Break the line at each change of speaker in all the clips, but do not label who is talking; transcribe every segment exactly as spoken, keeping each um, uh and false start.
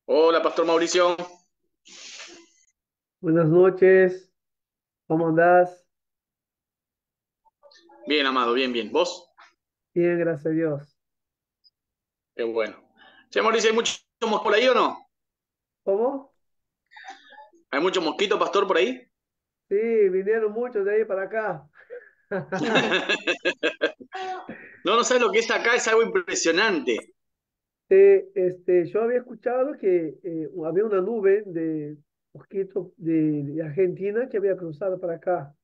Hola, Pastor Mauricio.
Buenas noches, ¿cómo andás?
Bien, amado, bien, bien. ¿Vos?
Bien, gracias a Dios.
Qué bueno. Che, Mauricio, ¿hay muchos mosquitos por ahí o no?
¿Cómo?
¿Hay muchos mosquitos, Pastor, por ahí?
Sí, vinieron muchos de ahí para acá.
No, no sabes lo que es acá, es algo impresionante.
Eh, este, yo había escuchado que eh, había una nube de mosquitos de, de Argentina que había cruzado para acá.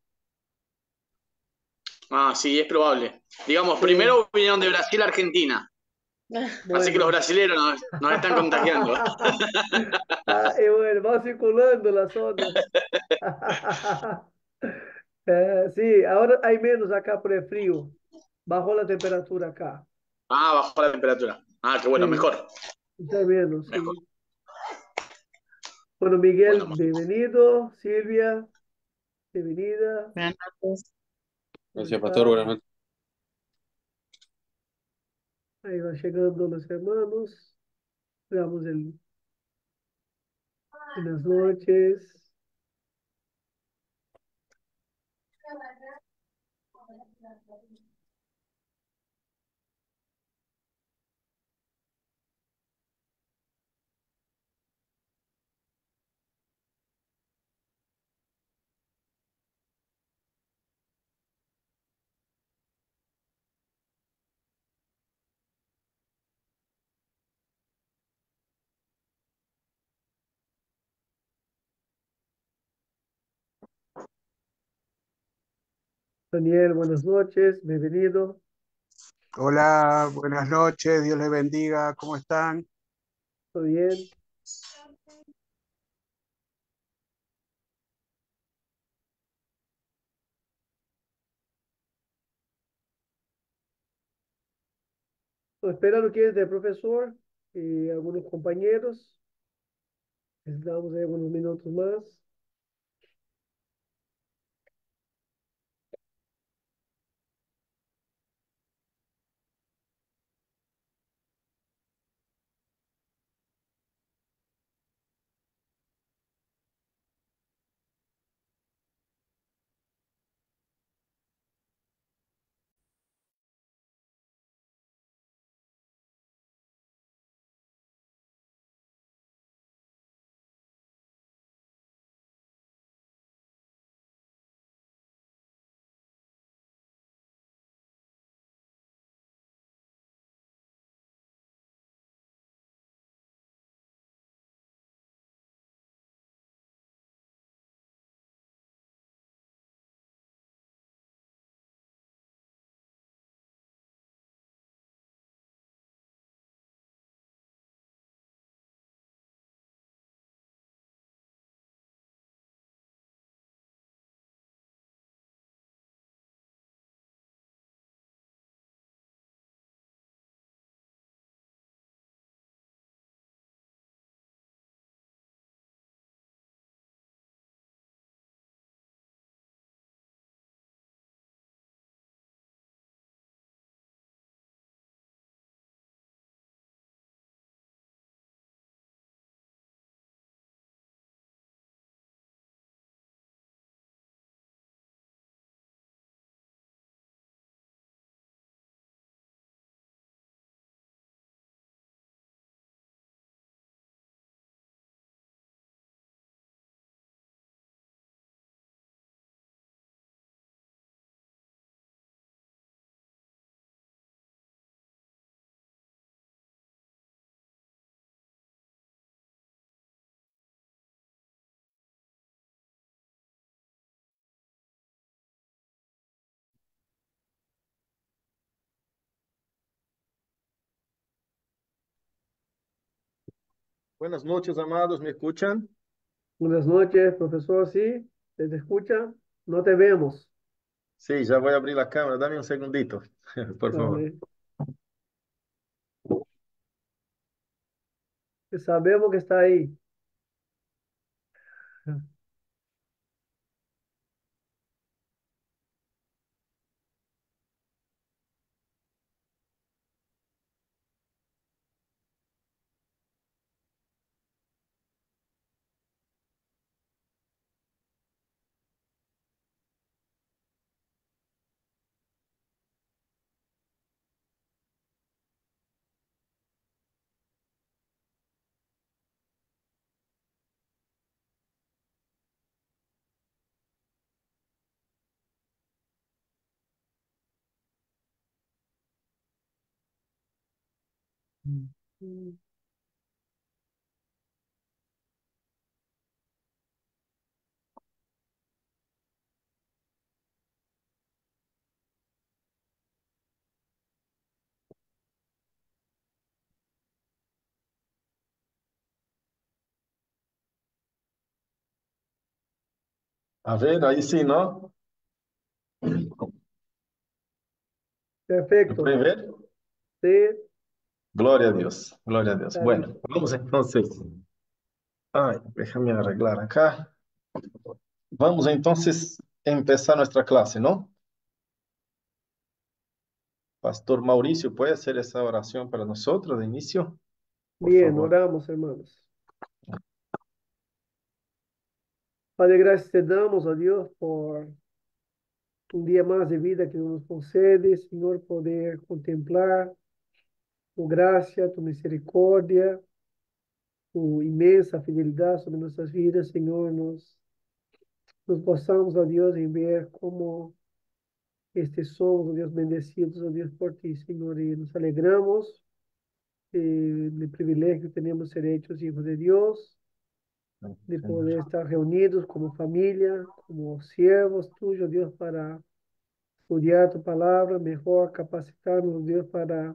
Ah, sí, es probable. Digamos,
Sí,
primero vinieron de Brasil a Argentina. Así que los
bueno.
brasileros nos, nos están contagiando.
Ah, y bueno, va circulando la zona. Eh, sí, ahora hay menos acá por el frío. Bajó la temperatura acá.
Ah, bajó la temperatura. Ah, qué bueno,
Sí,
mejor.
está menos,
Mejor.
sí. Bueno, Miguel,
Bueno,
bienvenido. Silvia, bienvenida.
Buenas noches.
¿Cómo
Gracias, Pastor.
está?
Buenas noches.
Ahí van llegando los hermanos. Damos el buenas noches. Daniel, buenas noches. Bienvenido.
Hola, buenas noches, Dios les bendiga, ¿cómo están?
¿Todo bien? Estoy esperando que entre el profesor y algunos compañeros. Necesitamos ahí algunos minutos más.
Buenas noches, amados, ¿me escuchan?
Buenas noches, profesor. Sí, ¿se te escucha? No te vemos.
Sí, ya voy a abrir la cámara, dame un segundito, por favor.
Dale. Sabemos que está ahí. Mm.
A ver, ahí sí, ¿no? ¿Me
Perfecto.
pueden ver?
Sí,
Gloria a Dios, gloria a Dios.
está
Bueno,
listo.
vamos entonces. Ay, déjame arreglar acá. Vamos entonces a empezar nuestra clase, ¿no? Pastor Mauricio, ¿puede hacer esa oración para nosotros de inicio? Por
Bien,
favor.
oramos, hermanos. Padre, gracias te damos a Dios por un día más de vida que nos concede, Señor, poder contemplar tu gracia, tu misericordia, tu inmensa fidelidad sobre nuestras vidas, Señor. Nos, nos gozamos, a Dios, en ver cómo este somos, oh Dios, bendecidos, oh Dios, por ti, Señor, y nos alegramos eh, del privilegio que tenemos de ser hechos hijos de Dios, de poder estar reunidos como familia, como siervos tuyos, Dios, para estudiar tu palabra, mejor capacitarnos, Dios, para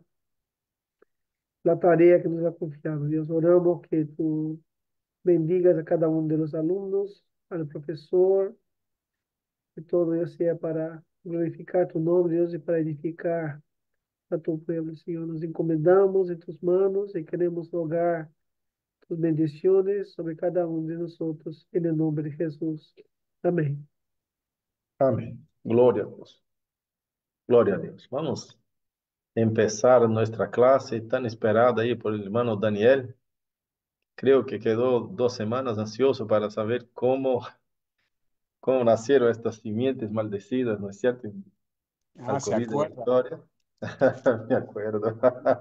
la tarea que nos ha confiado. Dios, oramos que tú bendigas a cada uno de los alumnos, al profesor, que todo Dios sea para glorificar tu nombre, Dios, y para edificar a tu pueblo, Señor. Nos encomendamos en tus manos y queremos rogar tus bendiciones sobre cada uno de nosotros, en el nombre de Jesús. Amén.
Amén. Gloria a Dios. Gloria a Dios. Vamos a empezar nuestra clase tan esperada ahí por el hermano Daniel. Creo que quedó dos semanas ansioso para saber cómo, cómo nacieron estas simientes maldecidas, ¿no es cierto?
Ah,
Al
se
COVID de la
acuerda.
historia. Me acuerdo.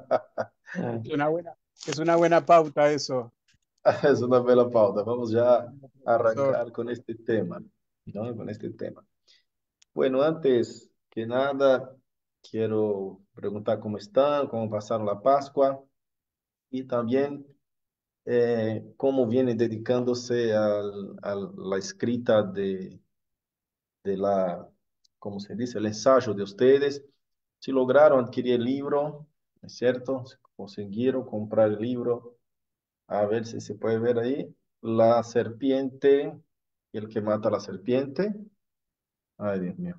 Es una buena, es una buena pauta eso,
Es una bella pauta. Vamos ya a
profesor.
arrancar con este tema, ¿no? Con este tema. Bueno, antes que nada, quiero preguntar cómo están, cómo pasaron la Pascua y también eh, cómo vienen dedicándose al- a la escrita de, de la, ¿cómo se dice? El ensayo de ustedes. Si lograron adquirir el libro, ¿no es cierto? Si consiguieron comprar el libro. A ver si se puede ver ahí. La serpiente y el que mata a la serpiente. Ay, Dios mío.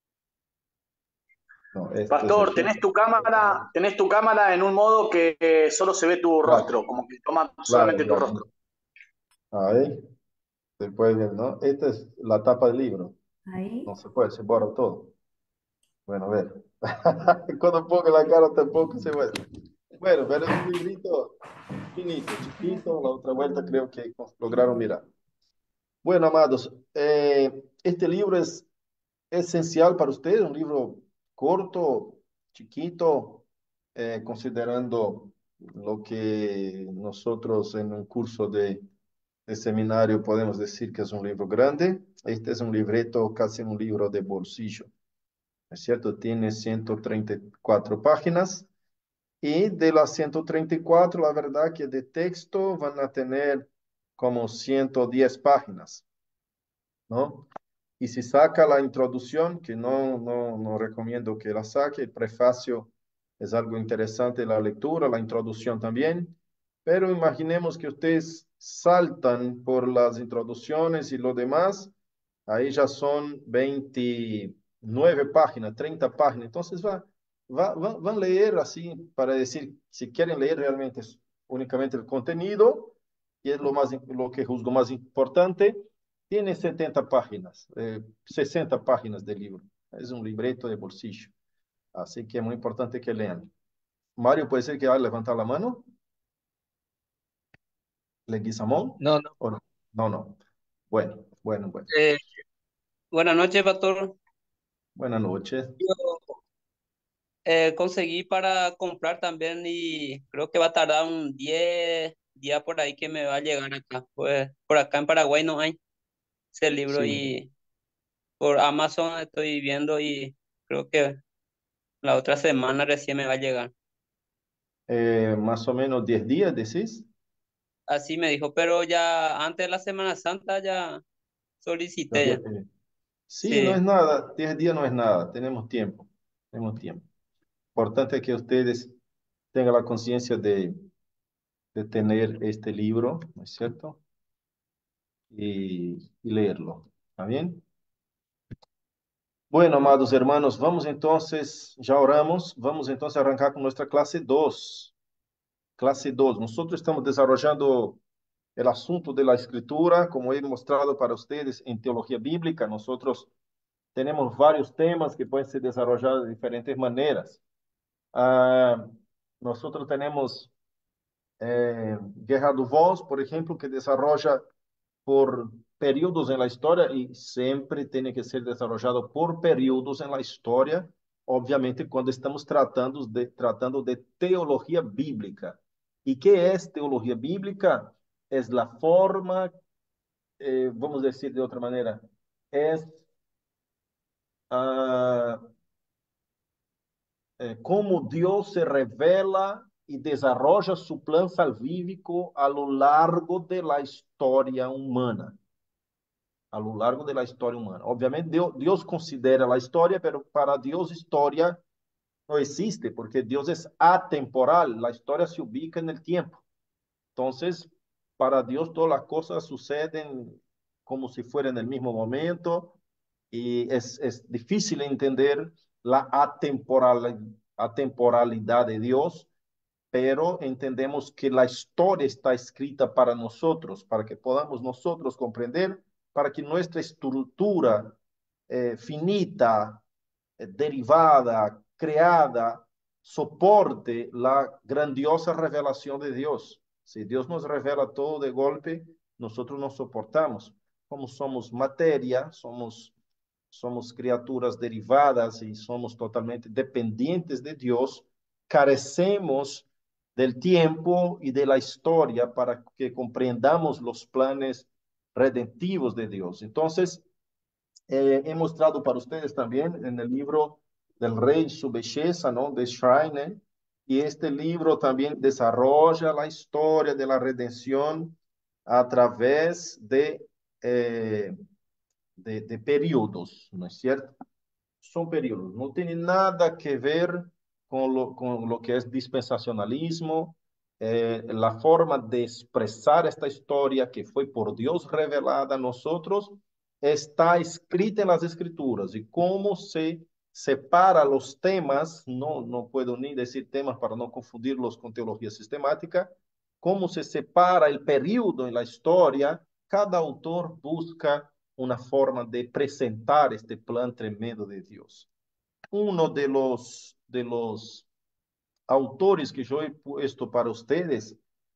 No, este es
Pastor,
Jesús.
tenés tu cámara, tenés tu cámara en un modo que eh, solo se ve tu
Claro,
rostro, como que toma
claro,
solamente tu
claro.
rostro.
Ahí se puede ver, ¿no? Esta es la tapa del libro. No
Ahí.
se puede, se borra todo. Bueno, a ver. Cuando pongo la cara tampoco se ve. Bueno, pero es un librito finito, chiquito. La otra vuelta creo que lograron mirar. Bueno, amados, eh, este libro es esencial para ustedes, un libro corto, chiquito, eh, considerando lo que nosotros en un curso de, de seminario podemos decir que es un libro grande. Este es un libreto, casi un libro de bolsillo, ¿no es cierto? Tiene ciento treinta y cuatro páginas y de las ciento treinta y cuatro, la verdad que de texto van a tener como ciento diez páginas, ¿no? Y si saca la introducción, que no, no, no recomiendo que la saque, el prefacio es algo interesante la lectura, la introducción también, pero imaginemos que ustedes saltan por las introducciones y lo demás, ahí ya son veintinueve páginas, treinta páginas, entonces va, va, va- van a leer así para decir, si quieren leer realmente es únicamente el contenido, y es lo, más, lo que juzgo más importante, tiene setenta páginas, eh, sesenta páginas de libro. Es un libreto de bolsillo. Así que es muy importante que lean. Mario, ¿puede ser que va a levantar la mano? ¿Leguizamón?
No, no.
¿O no? No, no. Bueno, bueno, bueno.
Eh, buenas noches, Pastor.
Buenas noches.
Yo eh, conseguí para comprar también y creo que va a tardar un diez días por ahí que me va a llegar acá. Pues por acá en Paraguay no hay ese libro
Sí.
y por Amazon estoy viendo y creo que la otra semana recién me va a llegar.
Eh, más o menos diez días, decís.
Así me dijo, pero ya antes de la Semana Santa ya
Ya
solicité
había
ya.
pedido. Sí, no es
Sí,
nada, diez días no es nada, tenemos tiempo, tenemos tiempo. Importante es que ustedes tengan la conciencia de, de tener este libro, ¿no es cierto? Y, y leerlo, ¿está bien? Bueno, amados hermanos, vamos entonces, ya oramos, vamos entonces a arrancar con nuestra clase dos. Clase dos. Nosotros estamos desarrollando el asunto de la escritura, como he mostrado para ustedes en teología bíblica. Nosotros tenemos varios temas que pueden ser desarrollados de diferentes maneras. Ah, nosotros tenemos eh, Gerardo Voss, por ejemplo, que desarrolla por períodos en la historia y siempre tiene que ser desarrollado por períodos en la historia, obviamente cuando estamos tratando de, tratando de teología bíblica. ¿Y qué es teología bíblica? Es la forma, eh, vamos a decir de otra manera, es uh, eh, cómo Dios se revela y desarrolla su plan salvífico a lo largo de la historia humana. A lo largo de la historia humana. Obviamente, Dios, Dios considera la historia, pero para Dios historia no existe, porque Dios es atemporal, la historia se ubica en el tiempo. Entonces, para Dios todas las cosas suceden como si fuera en el mismo momento y es, es difícil entender la atemporal, atemporalidad de Dios, pero entendemos que la historia está escrita para nosotros, para que podamos nosotros comprender, para que nuestra estructura eh, finita, eh, derivada, creada, soporte la grandiosa revelación de Dios. Si Dios nos revela todo de golpe, nosotros no soportamos. Como somos materia, somos, somos criaturas derivadas y somos totalmente dependientes de Dios, carecemos del tiempo y de la historia para que comprendamos los planes redentivos de Dios. Entonces, eh, he mostrado para ustedes también en el libro del Rey su belleza, ¿no? De Schreiner. Y este libro también desarrolla la historia de la redención a través de, eh, de, de periodos, ¿no es cierto? Son periodos, no tiene nada que ver con lo, con lo que es dispensacionalismo, eh, la forma de expresar esta historia que fue por Dios revelada a nosotros está escrita en las escrituras y cómo se separa los temas, no, no puedo ni decir temas para no confundirlos con teología sistemática, cómo se separa el periodo en la historia, cada autor busca una forma de presentar este plan tremendo de Dios. Uno de los, de los autores que yo he puesto para ustedes,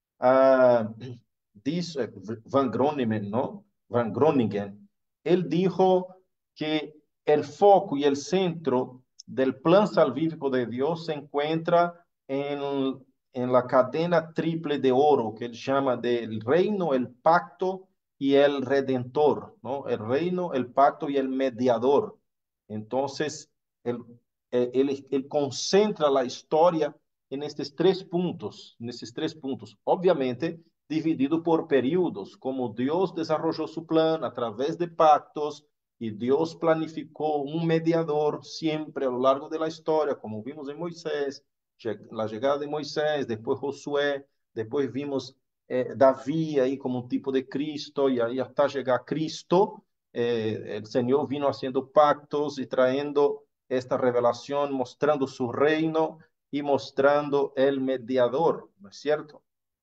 uh, dice Van Groningen, ¿no? Van Groningen, él dijo que el foco y el centro del plan salvífico de Dios se encuentra en, en la cadena triple de oro que él llama del reino, el pacto y el redentor, ¿no? El reino, el pacto y el mediador. Entonces, él, él, él concentra la historia en estos tres puntos, en estos tres puntos, obviamente dividido por períodos, como Dios desarrolló su plan a través de pactos y Dios planificó un mediador siempre a lo largo de la historia, como vimos en Moisés, la llegada de Moisés, después Josué, después vimos eh, David ahí como un tipo de Cristo y ahí hasta llegar Cristo, eh, el Señor vino haciendo pactos y trayendo esta revelación, mostrando su reino y mostrando el mediador, ¿no es cierto?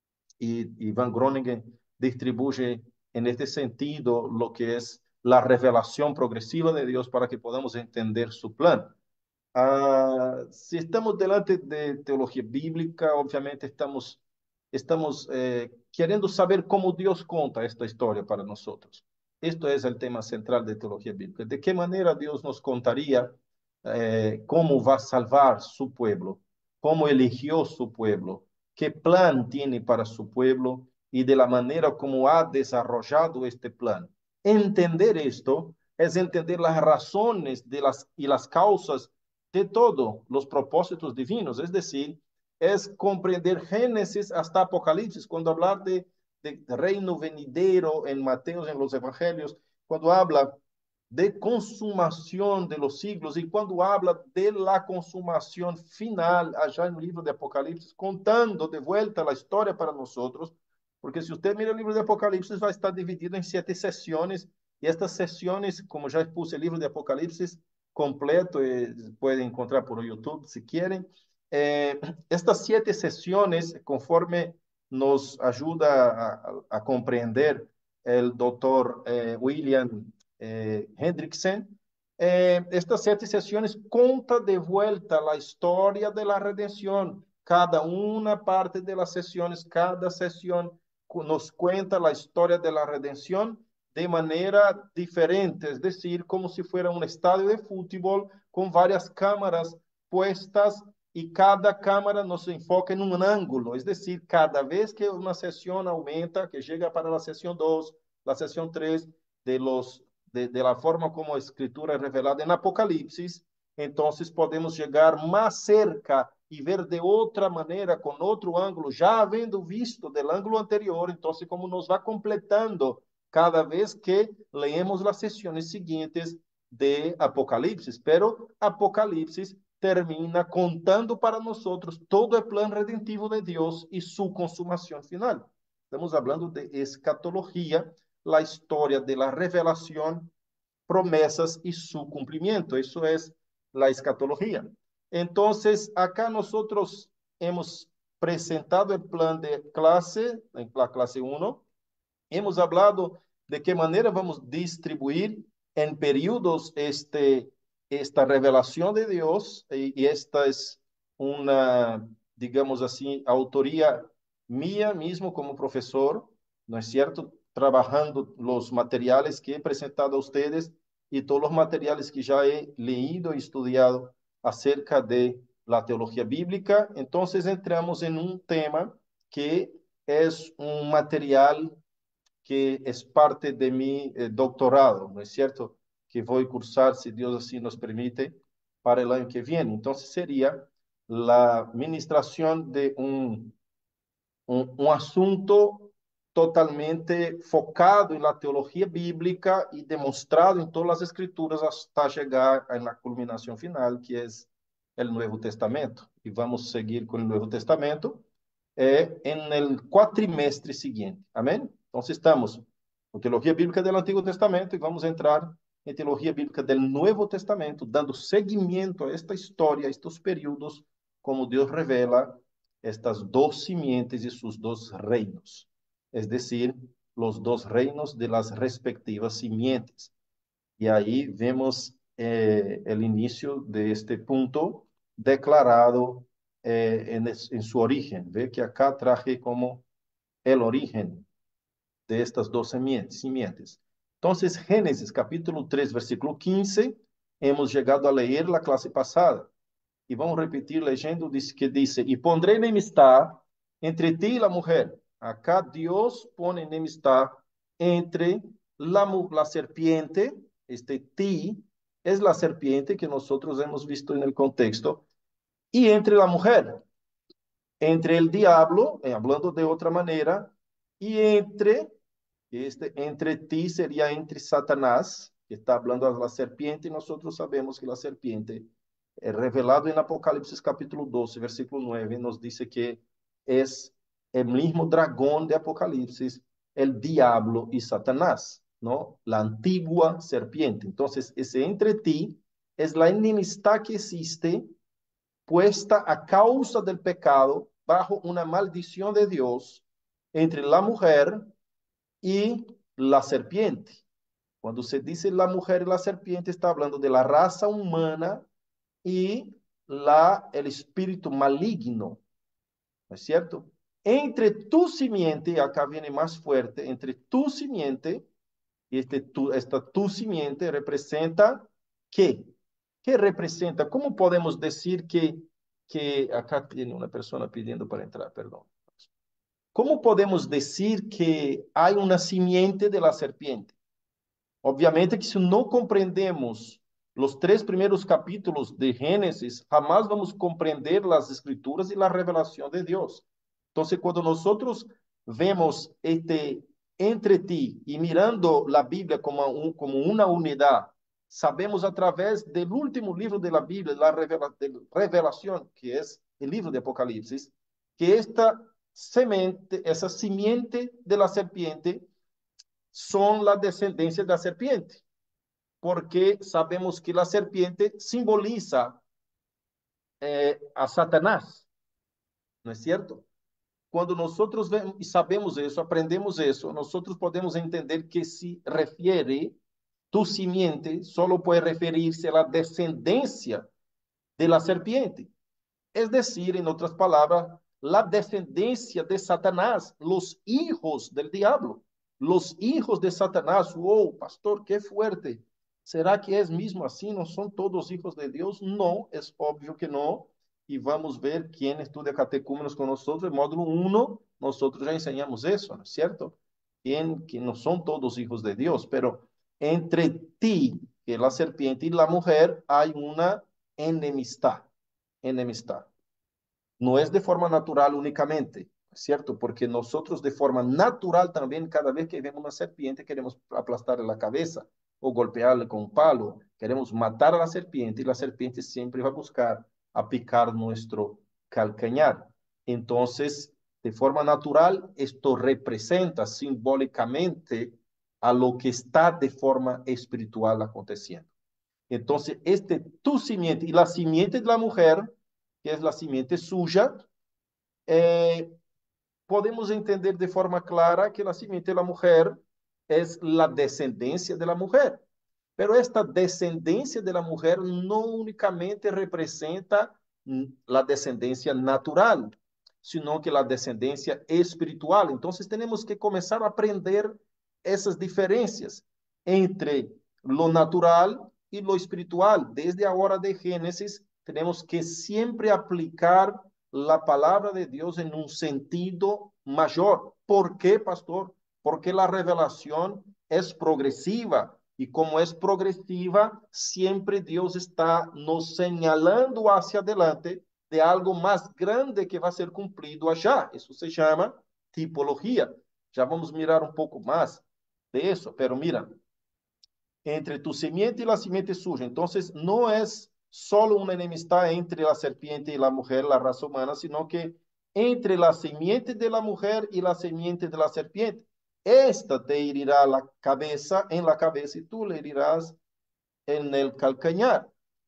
Y, y Van Groningen distribuye en este sentido lo que es la revelación progresiva de Dios para que podamos entender su plan. Uh, si estamos delante de teología bíblica, obviamente estamos, estamos eh, queriendo saber cómo Dios conta esta historia para nosotros. Esto es el tema central de teología bíblica. ¿De qué manera Dios nos contaría eh, cómo va a salvar su pueblo? ¿Cómo eligió su pueblo? ¿Qué plan tiene para su pueblo? Y de la manera como ha desarrollado este plan. Entender esto es entender las razones de las, y las causas de todos los propósitos divinos, es decir, es comprender Génesis hasta Apocalipsis. Cuando hablar de, de reino venidero en Mateo, en los evangelios, cuando habla de consumación de los siglos y cuando habla de la consumación final allá en el libro de Apocalipsis, contando de vuelta la historia para nosotros, porque si usted mira el libro de Apocalipsis va a estar dividido en siete sesiones y estas sesiones, como ya expuse el libro de Apocalipsis completo, eh, pueden encontrar por YouTube si quieren. Eh, estas siete sesiones, conforme nos ayuda a, a, a comprender el doctor eh, William eh, Hendrickson, eh, estas siete sesiones conta de vuelta la historia de la redención. Cada una parte de las sesiones, cada sesión nos cuenta la historia de la redención de manera diferente, es decir, como si fuera un estadio de fútbol con varias cámaras puestas y cada cámara nos enfoca en un ángulo, es decir, cada vez que una sesión aumenta, que llega para la sesión dos, la sesión tres, de, los, de, de la forma como la escritura es revelada en Apocalipsis, entonces podemos llegar más cerca y ver de otra manera, con otro ángulo, ya habiendo visto del ángulo anterior, entonces como nos va completando cada vez que leemos las sesiones siguientes de Apocalipsis. Pero Apocalipsis termina contando para nosotros todo el plan redentivo de Dios y su consumación final. Estamos hablando de escatología, la historia de la revelación, promesas y su cumplimiento. Eso es la escatología. Entonces, acá nosotros hemos presentado el plan de clase, en la clase uno. Hemos hablado de qué manera vamos a distribuir en periodos este, esta revelación de Dios, y, y esta es una, digamos así, autoría mía mismo como profesor, ¿no es cierto? Trabajando los materiales que he presentado a ustedes y todos los materiales que ya he leído y estudiado acerca de la teología bíblica. Entonces entramos en un tema que es un material que es parte de mi eh, doctorado, ¿no es cierto? Que voy a cursar, si Dios así nos permite, para el año que viene. Entonces sería la administración de un, un, un asunto totalmente focado en la teología bíblica y demostrado en todas las escrituras hasta llegar a la culminación final, que es el Nuevo Testamento. Y vamos a seguir con el Nuevo Testamento eh, en el cuatrimestre siguiente. Amén. Entonces estamos en teología bíblica del Antiguo Testamento y vamos a entrar en teología bíblica del Nuevo Testamento, dando seguimiento a esta historia, a estos períodos, como Dios revela estas dos simientes y sus dos reinos, es decir, los dos reinos de las respectivas simientes. Y ahí vemos eh, el inicio de este punto declarado eh, en, en su origen. Ve que acá traje como el origen de estas dos simientes. Entonces, Génesis capítulo tres, versículo quince, hemos llegado a leer la clase pasada. Y vamos a repetir leyendo, dice, que dice, y pondré enemistad entre ti y la mujer. Acá Dios pone enemistad entre la, la serpiente, este ti es la serpiente que nosotros hemos visto en el contexto, y entre la mujer, entre el diablo, eh, hablando de otra manera, y entre, este, entre ti sería entre Satanás, que está hablando de la serpiente, y nosotros sabemos que la serpiente, eh, revelado en Apocalipsis capítulo doce, versículo nueve, nos dice que es el mismo dragón de Apocalipsis, el diablo y Satanás, ¿no? La antigua serpiente. Entonces, ese entre ti es la enemistad que existe puesta a causa del pecado bajo una maldición de Dios entre la mujer y la serpiente. Cuando se dice la mujer y la serpiente, está hablando de la raza humana y la, el espíritu maligno, ¿no es cierto? Entre tu simiente, acá viene más fuerte, entre tu simiente y este, tu, esta tu simiente representa ¿qué? ¿Qué representa? ¿Cómo podemos decir que, que acá tiene una persona pidiendo para entrar, perdón? ¿Cómo podemos decir que hay una simiente de la serpiente? Obviamente que si no comprendemos los tres primeros capítulos de Génesis, jamás vamos a comprender las escrituras y la revelación de Dios. Entonces, cuando nosotros vemos este entre ti y mirando la Biblia como, un, como una unidad, sabemos a través del último libro de la Biblia, la revela, de revelación, que es el libro de Apocalipsis, que esta semente, esa simiente de la serpiente son la descendencia de la serpiente, porque sabemos que la serpiente simboliza eh, a Satanás, ¿no es cierto? Cuando nosotros vemos y sabemos eso, aprendemos eso, nosotros podemos entender que se refiere, tu simiente solo puede referirse a la descendencia de la serpiente. Es decir, en otras palabras, la descendencia de Satanás, los hijos del diablo, los hijos de Satanás. Wow, pastor, qué fuerte. ¿Será que es mismo así? ¿No son todos hijos de Dios? No, es obvio que no. Y vamos a ver quién estudia catecúmenos con nosotros. En módulo uno, nosotros ya enseñamos eso, ¿no es cierto? ¿Quién, que no son todos hijos de Dios, pero entre ti, que la serpiente y la mujer, hay una enemistad. Enemistad. No es de forma natural únicamente, ¿cierto? Porque nosotros de forma natural también, cada vez que vemos una serpiente, queremos aplastarle la cabeza o golpearle con un palo. Queremos matar a la serpiente y la serpiente siempre va a buscar a picar nuestro calcañar. Entonces, de forma natural, esto representa simbólicamente a lo que está de forma espiritual aconteciendo. Entonces, este tu simiente y la simiente de la mujer, que es la simiente suya, eh, podemos entender de forma clara que la simiente de la mujer es la descendencia de la mujer. Pero esta descendencia de la mujer no únicamente representa la descendencia natural, sino que la descendencia espiritual. Entonces tenemos que comenzar a aprender esas diferencias entre lo natural y lo espiritual. Desde ahora de Génesis, tenemos que siempre aplicar la palabra de Dios en un sentido mayor. ¿Por qué, pastor? Porque la revelación es progresiva. Y como es progresiva, siempre Dios está nos señalando hacia adelante de algo más grande que va a ser cumplido allá. Eso se llama tipología. Ya vamos a mirar un poco más de eso. Pero mira, entre tu simiente y la simiente suya. Entonces, no es solo una enemistad entre la serpiente y la mujer, la raza humana, sino que entre la simiente de la mujer y la simiente de la serpiente. Esta te herirá la cabeza, en la cabeza, y tú le herirás en el calcañar.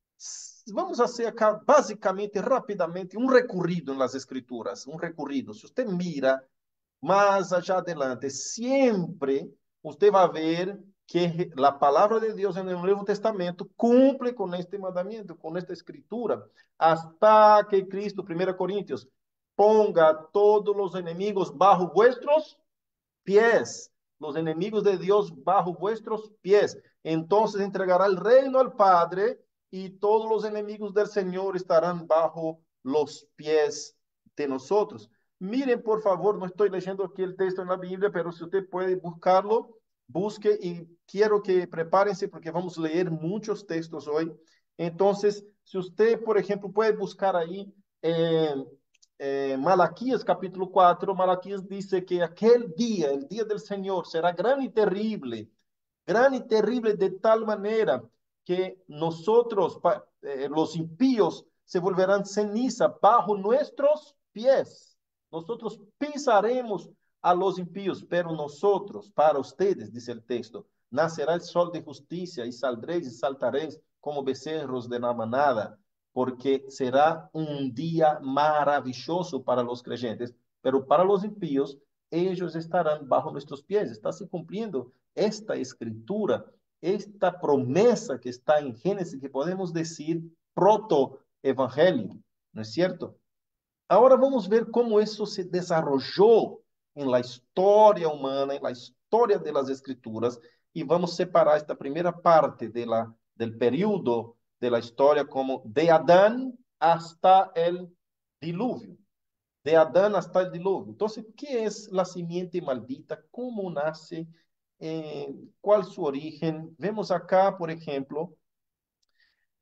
Vamos a hacer acá, básicamente, rápidamente, un recorrido en las escrituras, un recorrido. Si usted mira más allá adelante, siempre usted va a ver que la palabra de Dios en el Nuevo Testamento cumple con este mandamiento, con esta escritura, hasta que Cristo, primera Corintios, ponga a todos los enemigos bajo vuestros pies, los enemigos de Dios bajo vuestros pies. Entonces entregará el reino al Padre y todos los enemigos del Señor estarán bajo los pies de nosotros. Miren, por favor, no estoy leyendo aquí el texto en la Biblia, pero si usted puede buscarlo, busque, y quiero que prepárense porque vamos a leer muchos textos hoy. Entonces, si usted, por ejemplo, puede buscar ahí eh, eh, Malaquías capítulo cuatro, Malaquías dice que aquel día, el día del Señor, será gran y terrible, gran y terrible de tal manera que nosotros, eh, los impíos, se volverán ceniza bajo nuestros pies. Nosotros pisaremos a los impíos, pero nosotros, para ustedes, dice el texto, nacerá el sol de justicia y saldréis y saltaréis como becerros de la manada, porque será un día maravilloso para los creyentes, pero para los impíos, ellos estarán bajo nuestros pies. Está se cumpliendo esta escritura, esta promesa que está en Génesis, que podemos decir proto-evangelio, ¿no es cierto? Ahora vamos a ver cómo eso se desarrolló en la historia humana, en la historia de las escrituras, y vamos a separar esta primera parte de la, del periodo de la historia como de Adán hasta el diluvio. De Adán hasta el diluvio. Entonces, ¿qué es la simiente maldita? ¿Cómo nace? Eh, ¿Cuál su origen? Vemos acá, por ejemplo,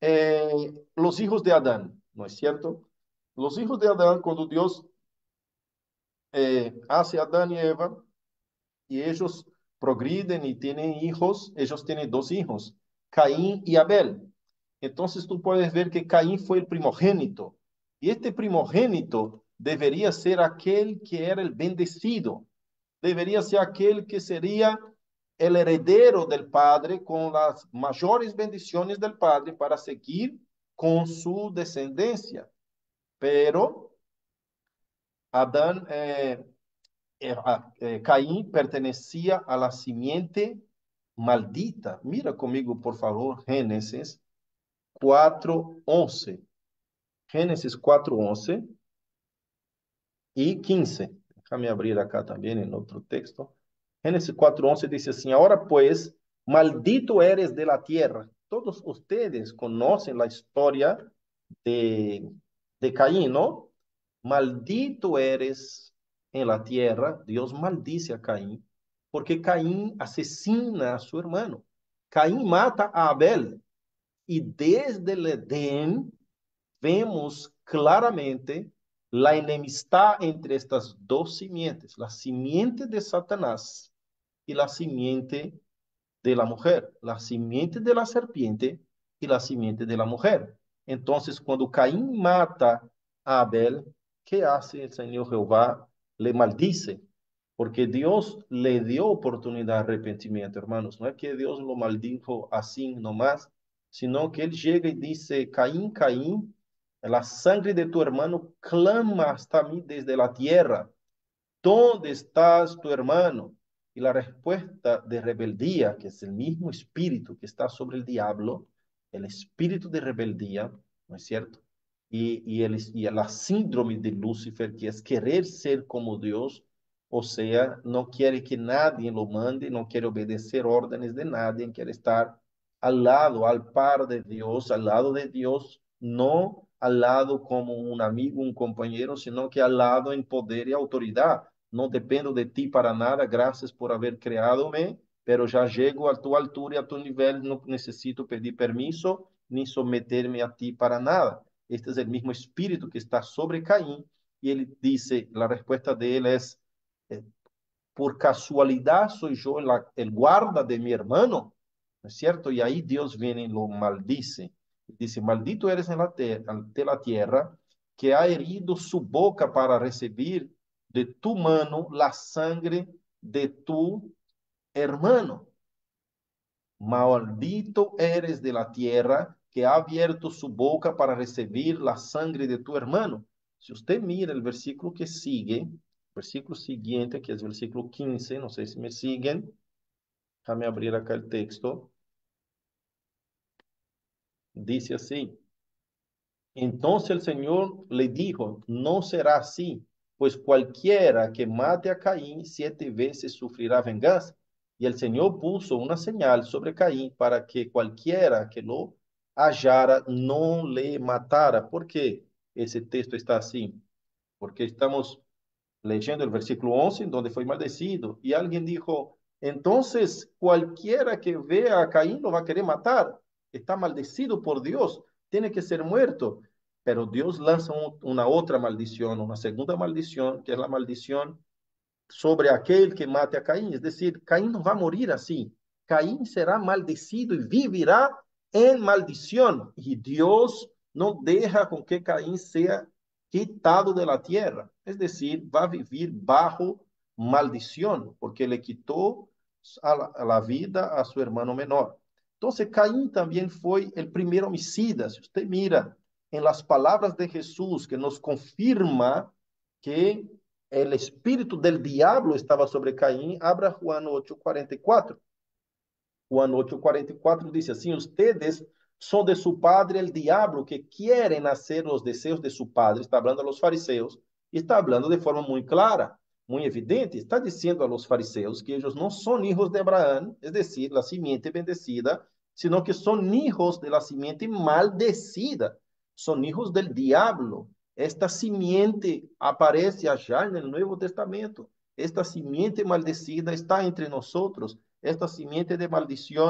eh, los hijos de Adán, ¿no es cierto? Los hijos de Adán, cuando Dios eh, hace a Adán y Eva, y ellos progriden y tienen hijos, ellos tienen dos hijos, Caín y Abel. Entonces tú puedes ver que Caín fue el primogénito, y este primogénito debería ser aquel que era el bendecido, debería ser aquel que sería el heredero del Padre con las mayores bendiciones del Padre para seguir con su descendencia. Pero Adán, eh, eh, eh, Caín pertenecía a la simiente maldita. Mira conmigo, por favor, Génesis cuatro once. Génesis cuatro once y quince. Déjame abrir acá también en otro texto. Génesis cuatro once dice así: ahora pues, maldito eres de la tierra. Todos ustedes conocen la historia de, de Caín, ¿no? Maldito eres en la tierra. Dios maldice a Caín, porque Caín asesina a su hermano. Caín mata a Abel. Y desde el Edén vemos claramente la enemistad entre estas dos simientes, la simiente de Satanás y la simiente de la mujer, la simiente de la serpiente y la simiente de la mujer. Entonces, cuando Caín mata a Abel, ¿qué hace el Señor Jehová? Le maldice, porque Dios le dio oportunidad de arrepentimiento, hermanos. No es que Dios lo maldijo así nomás, sino que Él llega y dice: Caín, Caín, la sangre de tu hermano clama hasta mí desde la tierra. ¿Dónde estás tu hermano? Y la respuesta de rebeldía, que es el mismo espíritu que está sobre el diablo, el espíritu de rebeldía, ¿no es cierto? Y, y, el, y la síndrome de Lucifer, que es querer ser como Dios, o sea, no quiere que nadie lo mande, no quiere obedecer órdenes de nadie, quiere estar al lado, al par de Dios, al lado de Dios, no al lado como un amigo, un compañero, sino que al lado en poder y autoridad. No dependo de ti para nada, gracias por haber creado-me, pero já llego a tu altura e a tu nível, não necessito pedir permiso nem someter-me a ti para nada. Este é o mesmo espírito que está sobre Caim, e ele disse, a resposta dele é, eh, por casualidade sou eu o guarda de mi hermano, ¿no es cierto? Y ahí Dios viene y lo maldice. Dice: maldito eres en la de la tierra, que ha herido su boca para recibir de tu mano la sangre de tu hermano. Maldito eres de la tierra, que ha abierto su boca para recibir la sangre de tu hermano. Si usted mira el versículo que sigue, versículo siguiente, que es versículo quince, no sé si me siguen, déjame abrir acá el texto. Dice así: entonces el Señor le dijo: no será así, pues cualquiera que mate a Caín siete veces sufrirá venganza. Y el Señor puso una señal sobre Caín para que cualquiera que lo hallara no le matara. ¿Por qué ese texto está así? Porque estamos leyendo el versículo once, donde fue maldecido, y alguien dijo: entonces cualquiera que vea a Caín lo va a querer matar, está maldecido por Dios, tiene que ser muerto. Pero Dios lanza un, una otra maldición, una segunda maldición, que es la maldición sobre aquel que mate a Caín. Es decir, Caín no va a morir así. Caín será maldecido y vivirá en maldición. Y Dios no deja con que Caín sea quitado de la tierra. Es decir, va a vivir bajo maldición, porque le quitó a la, a la vida a su hermano menor. Entonces, Caín también fue el primer homicida. Si usted mira en las palabras de Jesús, que nos confirma que el espíritu del diablo estaba sobre Caín, abra Juan ocho cuarenta y cuatro. Juan ocho cuarenta y cuatro dice así: ustedes son de su padre el diablo, que quieren hacer los deseos de su padre. Está hablando a los fariseos, y está hablando de forma muy clara, muy evidente. Está diciendo a los fariseos que ellos no son hijos de Abraham, es decir, la simiente bendecida, sino que son hijos de la simiente maldecida, son hijos del diablo. Esta simiente aparece allá en el Nuevo Testamento. Esta simiente maldecida está entre nosotros. Esta simiente de maldición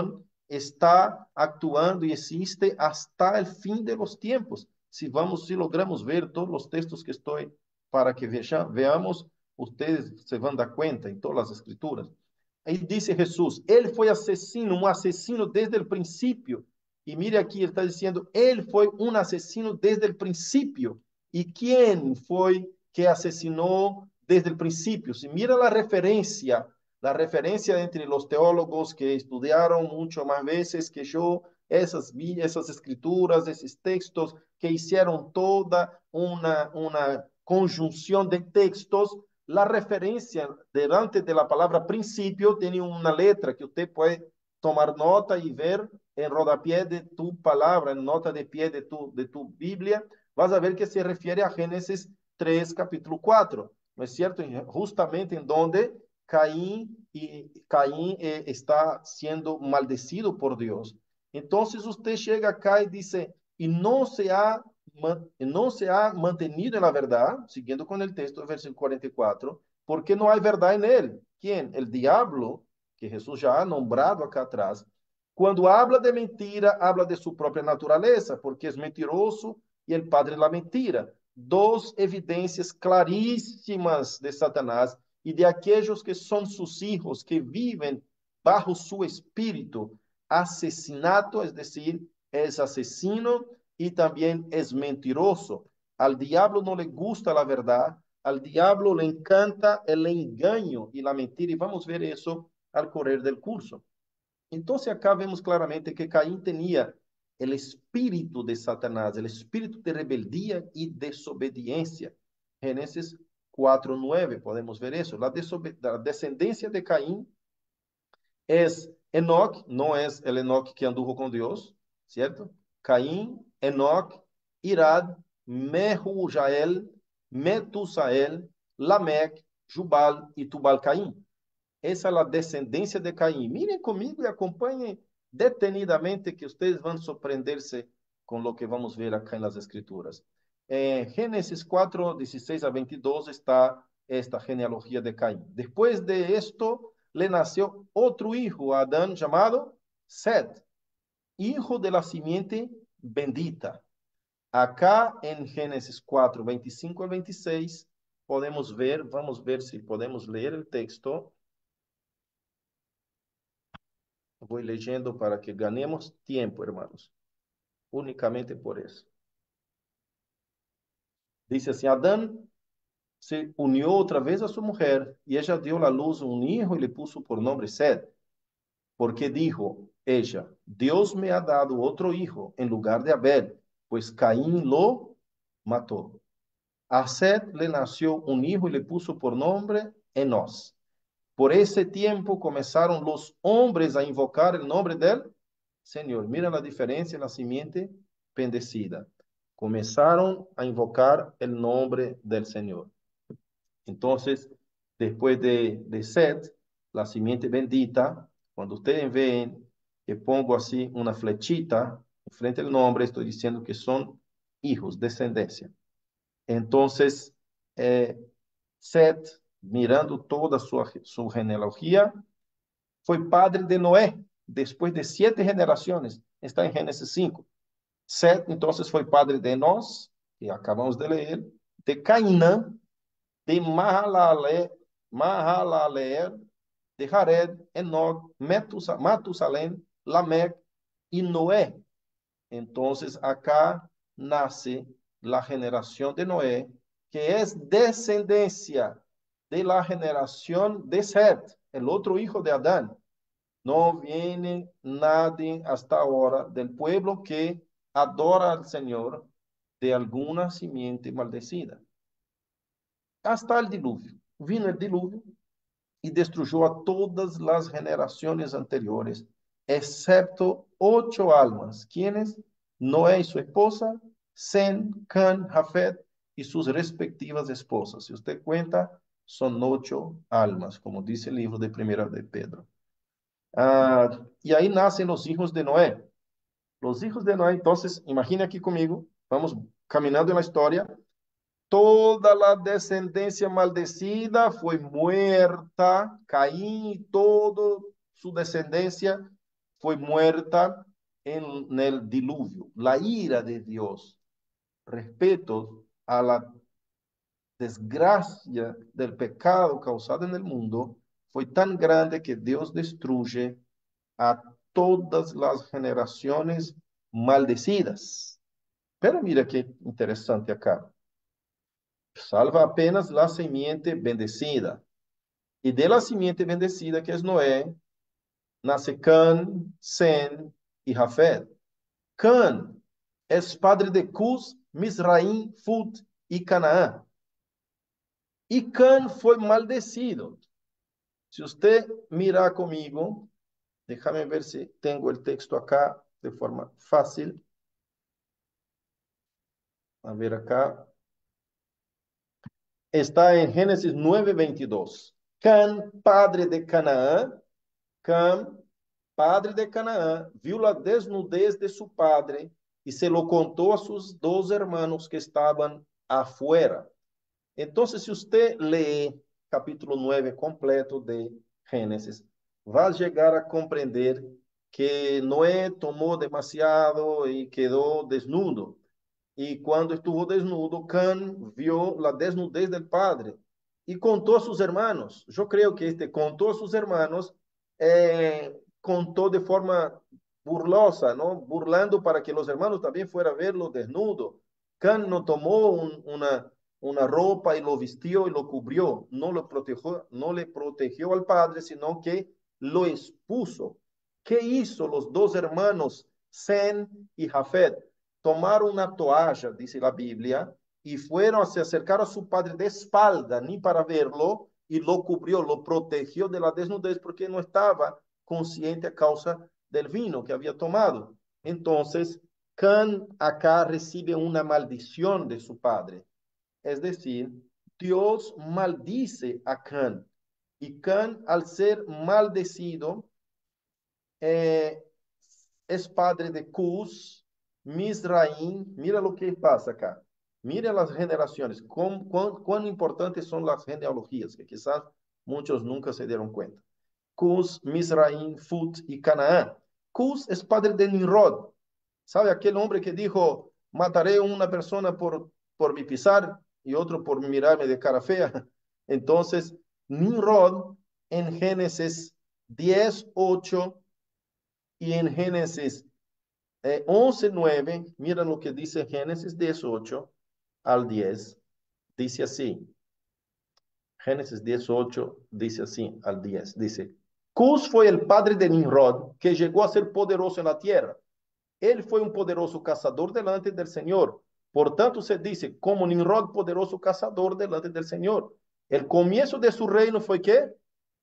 está actuando y existe hasta el fin de los tiempos. Si vamos, si logramos ver todos los textos que estoy para que veja, veamos, ustedes se van a dar cuenta en todas las escrituras. Aí disse Jesus, ele foi assassino, um assassino desde o princípio. E mire aqui, ele está dizendo, ele foi um assassino desde o princípio. E quem foi que assassinou desde o princípio? Se mira a referência, a referência entre os teólogos que estudaram muito mais vezes que eu, essas, essas escrituras, esses textos, que hicieron toda uma, uma conjunção de textos. La referencia delante de la palabra principio tiene una letra que usted puede tomar nota y ver en rodapié de tu palabra, en nota de pie de tu, de tu Biblia. Vas a ver que se refiere a Génesis tres, capítulo cuatro, ¿no es cierto? Justamente en donde Caín, y, Caín eh, está siendo maldecido por Dios. Entonces usted llega acá y dice, y no se ha no se ha mantenido en la verdad, siguiendo con el texto, versículo cuarenta y cuatro, porque no hay verdad en él. ¿Quién? El diablo, que Jesús ya ha nombrado acá atrás. Cuando habla de mentira, habla de su propia naturaleza, porque es mentiroso y el padre de la mentira. Dos evidencias clarísimas de Satanás y de aquellos que son sus hijos, que viven bajo su espíritu. Asesinato, es decir, es asesino, y también es mentiroso. Al diablo no le gusta la verdad, al diablo le encanta el engaño y la mentira, y vamos a ver eso al correr del curso. Entonces acá vemos claramente que Caín tenía el espíritu de Satanás, el espíritu de rebeldía y desobediencia. Génesis cuatro nueve, podemos ver eso. La, la descendencia de Caín es Enoc, no es el Enoc que anduvo con Dios, ¿cierto? Caín, Enoc, Irad, Mehujael, Metusael, Lamec, Jubal y Tubal-Caín. Essa é a descendência de Caim. Mirem comigo e acompanhem detenidamente que vocês vão surpreender-se com o que vamos ver aqui nas Escrituras. Em Gênesis quatro, dezesseis a veintidós está esta genealogia de Caim. Depois de esto, le nasceu outro hijo a Adán chamado Set, hijo de la simiente bendita. Acá em Gênesis quatro, vinte e cinco a vinte e seis, podemos ver, vamos ver se podemos ler o texto. Voy leyendo para que ganemos tiempo, hermanos. Únicamente por eso. Dice así, Adán se unió otra vez a su mujer y ella dio a la luz un hijo y le puso por nombre Sed. Porque dijo ella, Dios me ha dado otro hijo en lugar de Abel, pues Caín lo mató. A Sed le nació un hijo y le puso por nombre Enos. Por ese tiempo comenzaron los hombres a invocar el nombre del Señor. Mira la diferencia en la simiente bendecida. Comenzaron a invocar el nombre del Señor. Entonces, después de, de Set, la simiente bendita, cuando ustedes ven que pongo así una flechita frente al nombre, estoy diciendo que son hijos, descendencia. Entonces, eh, Set, mirando toda su, su genealogía, fue padre de Noé, después de siete generaciones. Está en Génesis cinco. Set, entonces, fue padre de Enos, que acabamos de leer, de Cainán, de Mahalalel, Mahalalel, de Jared, Enoc, Matusalén, Lamec y Noé. Entonces, acá nace la generación de Noé, que es descendencia de la generación de Set, el otro hijo de Adán. No viene nadie hasta ahora del pueblo que adora al Señor de alguna simiente maldecida. Hasta el diluvio. Vino el diluvio y destruyó a todas las generaciones anteriores, excepto ocho almas. ¿Quiénes? Noé y su esposa, Sem, Can, Jafet y sus respectivas esposas. Si usted cuenta, son ocho almas, como dice el libro de Primera de Pedro. Ah, y ahí nacen los hijos de Noé. Los hijos de Noé, entonces, imagine aquí conmigo, vamos caminando en la historia. Toda la descendencia maldecida fue muerta, Caín y toda su descendencia fue muerta en el diluvio. La ira de Dios respecto a la desgracia del pecado causado en el mundo fue tan grande que Dios destruye a todas las generaciones maldecidas. Pero mira qué interesante acá. Salva apenas la simiente bendecida. Y de la simiente bendecida, que es Noé, nace Can, Sem y Jafet. Can es padre de Cus, Misraim, Fut y Canaán. Y Can fue maldecido. Si usted mira conmigo, déjame ver si tengo el texto acá de forma fácil. A ver acá. Está en Génesis nueve veintidós. Can, padre de Canaán, Can, padre de Canaán, viu la desnudez de su padre y se lo contó a sus dos hermanos que estaban afuera. Entonces, si usted lee capítulo nueve completo de Génesis, va a llegar a comprender que Noé tomó demasiado y quedó desnudo. Y cuando estuvo desnudo, Can vio la desnudez del padre y contó a sus hermanos. Yo creo que este contó a sus hermanos, eh, contó de forma burlosa, ¿no? Burlando para que los hermanos también fueran a verlo desnudo. Can no tomó un, una, una ropa y lo vistió y lo cubrió. No, lo protegió, no le protegió al padre, sino que lo expuso. ¿Qué hizo los dos hermanos, Sem y Jafet? Tomaron una toalla, dice la Biblia, y fueron a se acercar a su padre de espalda, ni para verlo, y lo cubrió, lo protegió de la desnudez porque no estaba consciente a causa del vino que había tomado. Entonces, Can acá recibe una maldición de su padre. Es decir, Dios maldice a Can. Y Can, al ser maldecido, eh, es padre de Cus, Misraim. Mira lo que pasa acá. Mira las generaciones, cuán, cuán, cuán importantes son las genealogías, que quizás muchos nunca se dieron cuenta. Cus, Misraim, Fut y Canaán. Cus es padre de Nimrod. ¿Sabe aquel hombre que dijo, mataré a una persona por, por mi pisar y otro por mirarme de cara fea? Entonces, Nimrod en Génesis diez, ocho y en Génesis eh, once, nueve, mira lo que dice Génesis dieciocho al diez, dice así. Génesis dieciocho dice así al diez, dice, Cus fue el padre de Nimrod, que llegó a ser poderoso en la tierra. Él fue un poderoso cazador delante del Señor. Por tanto, se dice, como Nimrod, poderoso cazador delante del Señor. El comienzo de su reino fue ¿qué?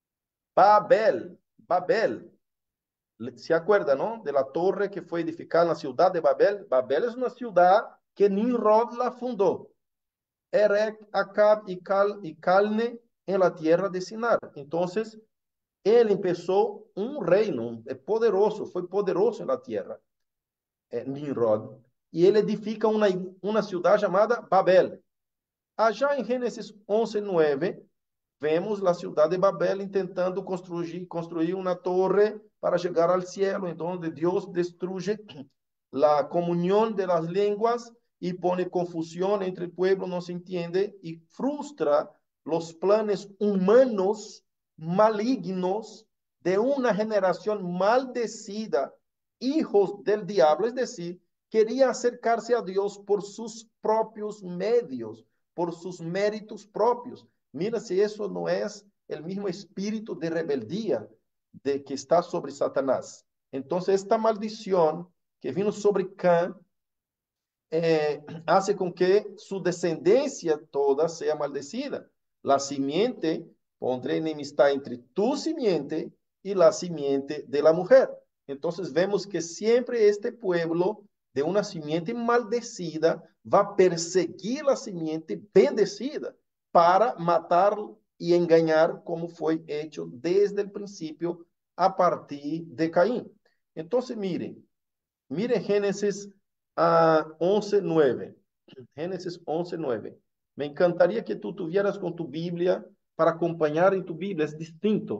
Babel, Babel. ¿Se acuerda, no? De la torre que fue edificada en la ciudad de Babel. Babel es una ciudad que Nimrod la fundó. Erech, Acab y, Cal, y Calne en la tierra de Sinar. Entonces, él empezó un reino poderoso, fue poderoso en la tierra, eh, Nimrod. Y él edifica una, una ciudad llamada Babel. Allá en Génesis once, nueve, vemos la ciudad de Babel intentando construir, construir una torre para llegar al cielo, en donde Dios destruye la comunión de las lenguas y pone confusión entre el pueblo, no se entiende, y frustra los planes humanos malignos de una generación maldecida, hijos del diablo, es decir, quería acercarse a Dios por sus propios medios, por sus méritos propios. Mira si eso no es el mismo espíritu de rebeldía de que está sobre Satanás. Entonces, esta maldición que vino sobre Can eh, hace con que su descendencia toda sea maldecida. La simiente, pondré enemistad entre tu simiente y la simiente de la mujer. Entonces vemos que siempre este pueblo de una simiente maldecida va a perseguir la simiente bendecida para matar y engañar, como fue hecho desde el principio a partir de Caín. Entonces, miren, miren Génesis uh, once, nueve. Génesis once, nueve. Me encantaría que tú tuvieras con tu Biblia para acompañar en tu Biblia, es distinto,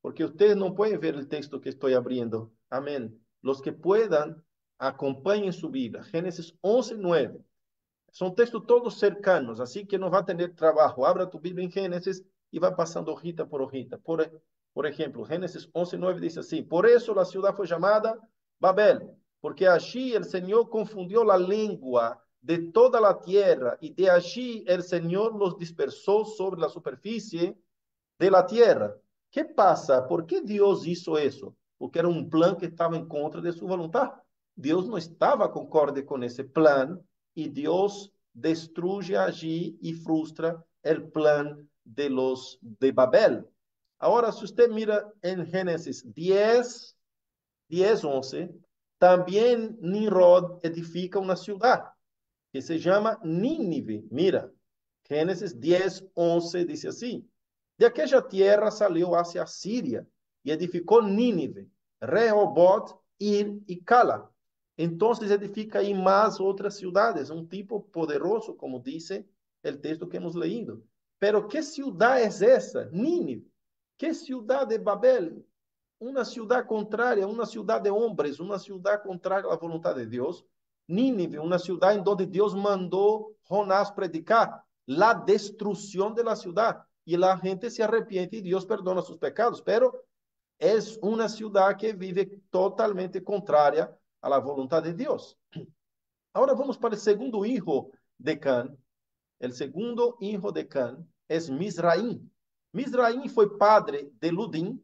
porque ustedes no pueden ver el texto que estoy abriendo. Amén. Los que puedan, acompañen su Biblia. Génesis once, nueve. Son textos todos cercanos, así que no va a tener trabajo. Abra tu Biblia en Génesis y va pasando hojita por hojita. Por, por ejemplo, Génesis once, nueve dice así: por eso la ciudad fue llamada Babel, porque allí el Señor confundió la lengua de toda la tierra, y de allí el Señor los dispersó sobre la superficie de la tierra. ¿Qué pasa? ¿Por qué Dios hizo eso? Porque era un plan que estaba en contra de su voluntad. Dios no estaba concorde con ese plan y Dios destruye allí y frustra el plan de los de Babel. Ahora, si usted mira en Génesis diez, diez, once, también Nimrod edifica una ciudad que se llama Nínive. Mira, Génesis diez, once dice así: de aquella tierra salió hacia Siria y edificó Nínive, Rehobot, Ir y Cala. Entonces edifica ahí más otras ciudades, un tipo poderoso, como dice el texto que hemos leído. Pero ¿qué ciudad es esa? Nínive. ¿Qué ciudad de Babel? Una ciudad contraria, una ciudad de hombres, una ciudad contraria a la voluntad de Dios. Nínive, una ciudad en donde Dios mandó Jonás predicar la destrucción de la ciudad, y la gente se arrepiente y Dios perdona sus pecados, pero es una ciudad que vive totalmente contraria a la voluntad de Dios. Ahora vamos para el segundo hijo de Can. El segundo hijo de Can es Misraim. Misraim fue padre de Ludim,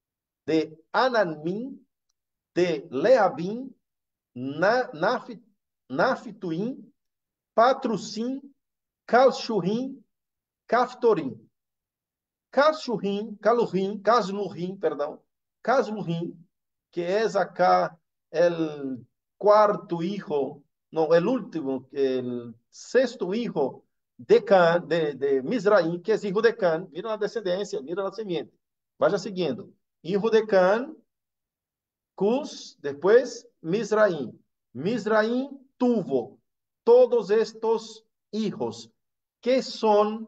de Anamim, de Leabim, Na, Nafit, Naftuim, Patrusim, Calchurim, Caftorim. Casluhim, Caluhim, Casluhim, perdão, Casluhim, que es acá el cuarto hijo, no, el último, el sexto hijo de Can, de, de Misraim, que es hijo de Can. Mira la descendencia, mira la simiente. Vaya siguiendo. Hijo de Can, Cus, después Misraim. Misraim tuvo todos estos hijos, que son,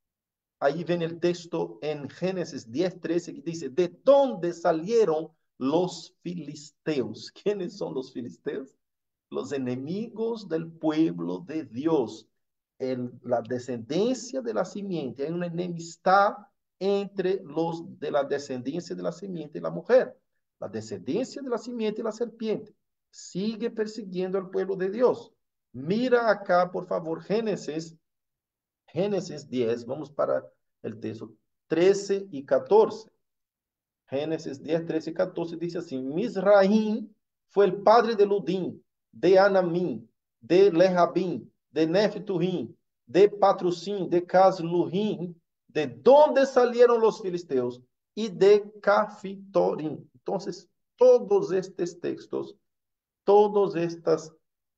ahí viene el texto en Génesis diez, trece, que dice: ¿de dónde salieron los filisteos? ¿Quiénes son los filisteos? Los enemigos del pueblo de Dios. En la descendencia de la simiente hay una enemistad entre los de la descendencia de la simiente y la mujer. La descendencia de la simiente y la serpiente sigue persiguiendo al pueblo de Dios. Mira acá, por favor, Génesis, Génesis diez, vamos para el texto trece y catorce. Génesis diez, trece y catorce dice así: Misraim fue el padre de Ludim, de Anamim, de Lehabim, de Nefturim, de Patrusim, de Casluhim, de donde salieron los filisteos, y de Cafitorim. Entonces, todos estos textos, todas estas,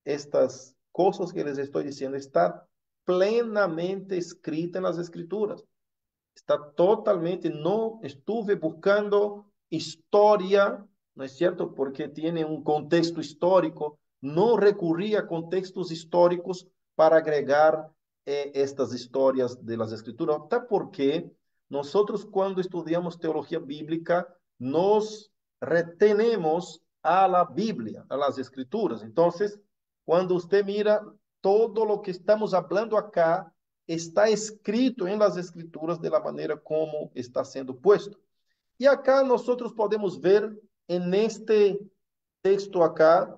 estas cosas que les estoy diciendo, están plenamente escritas en las Escrituras. Está totalmente, no estuve buscando historia, ¿no es cierto? Porque tiene un contexto histórico, no recurrí a contextos históricos para agregar eh, estas historias de las Escrituras, até porque nosotros cuando estudiamos teología bíblica nos retenemos a la Biblia, a las Escrituras. Entonces, cuando usted mira todo lo que estamos hablando acá, está escrito en las Escrituras de la manera como está siendo puesto. Y acá nosotros podemos ver en este texto acá,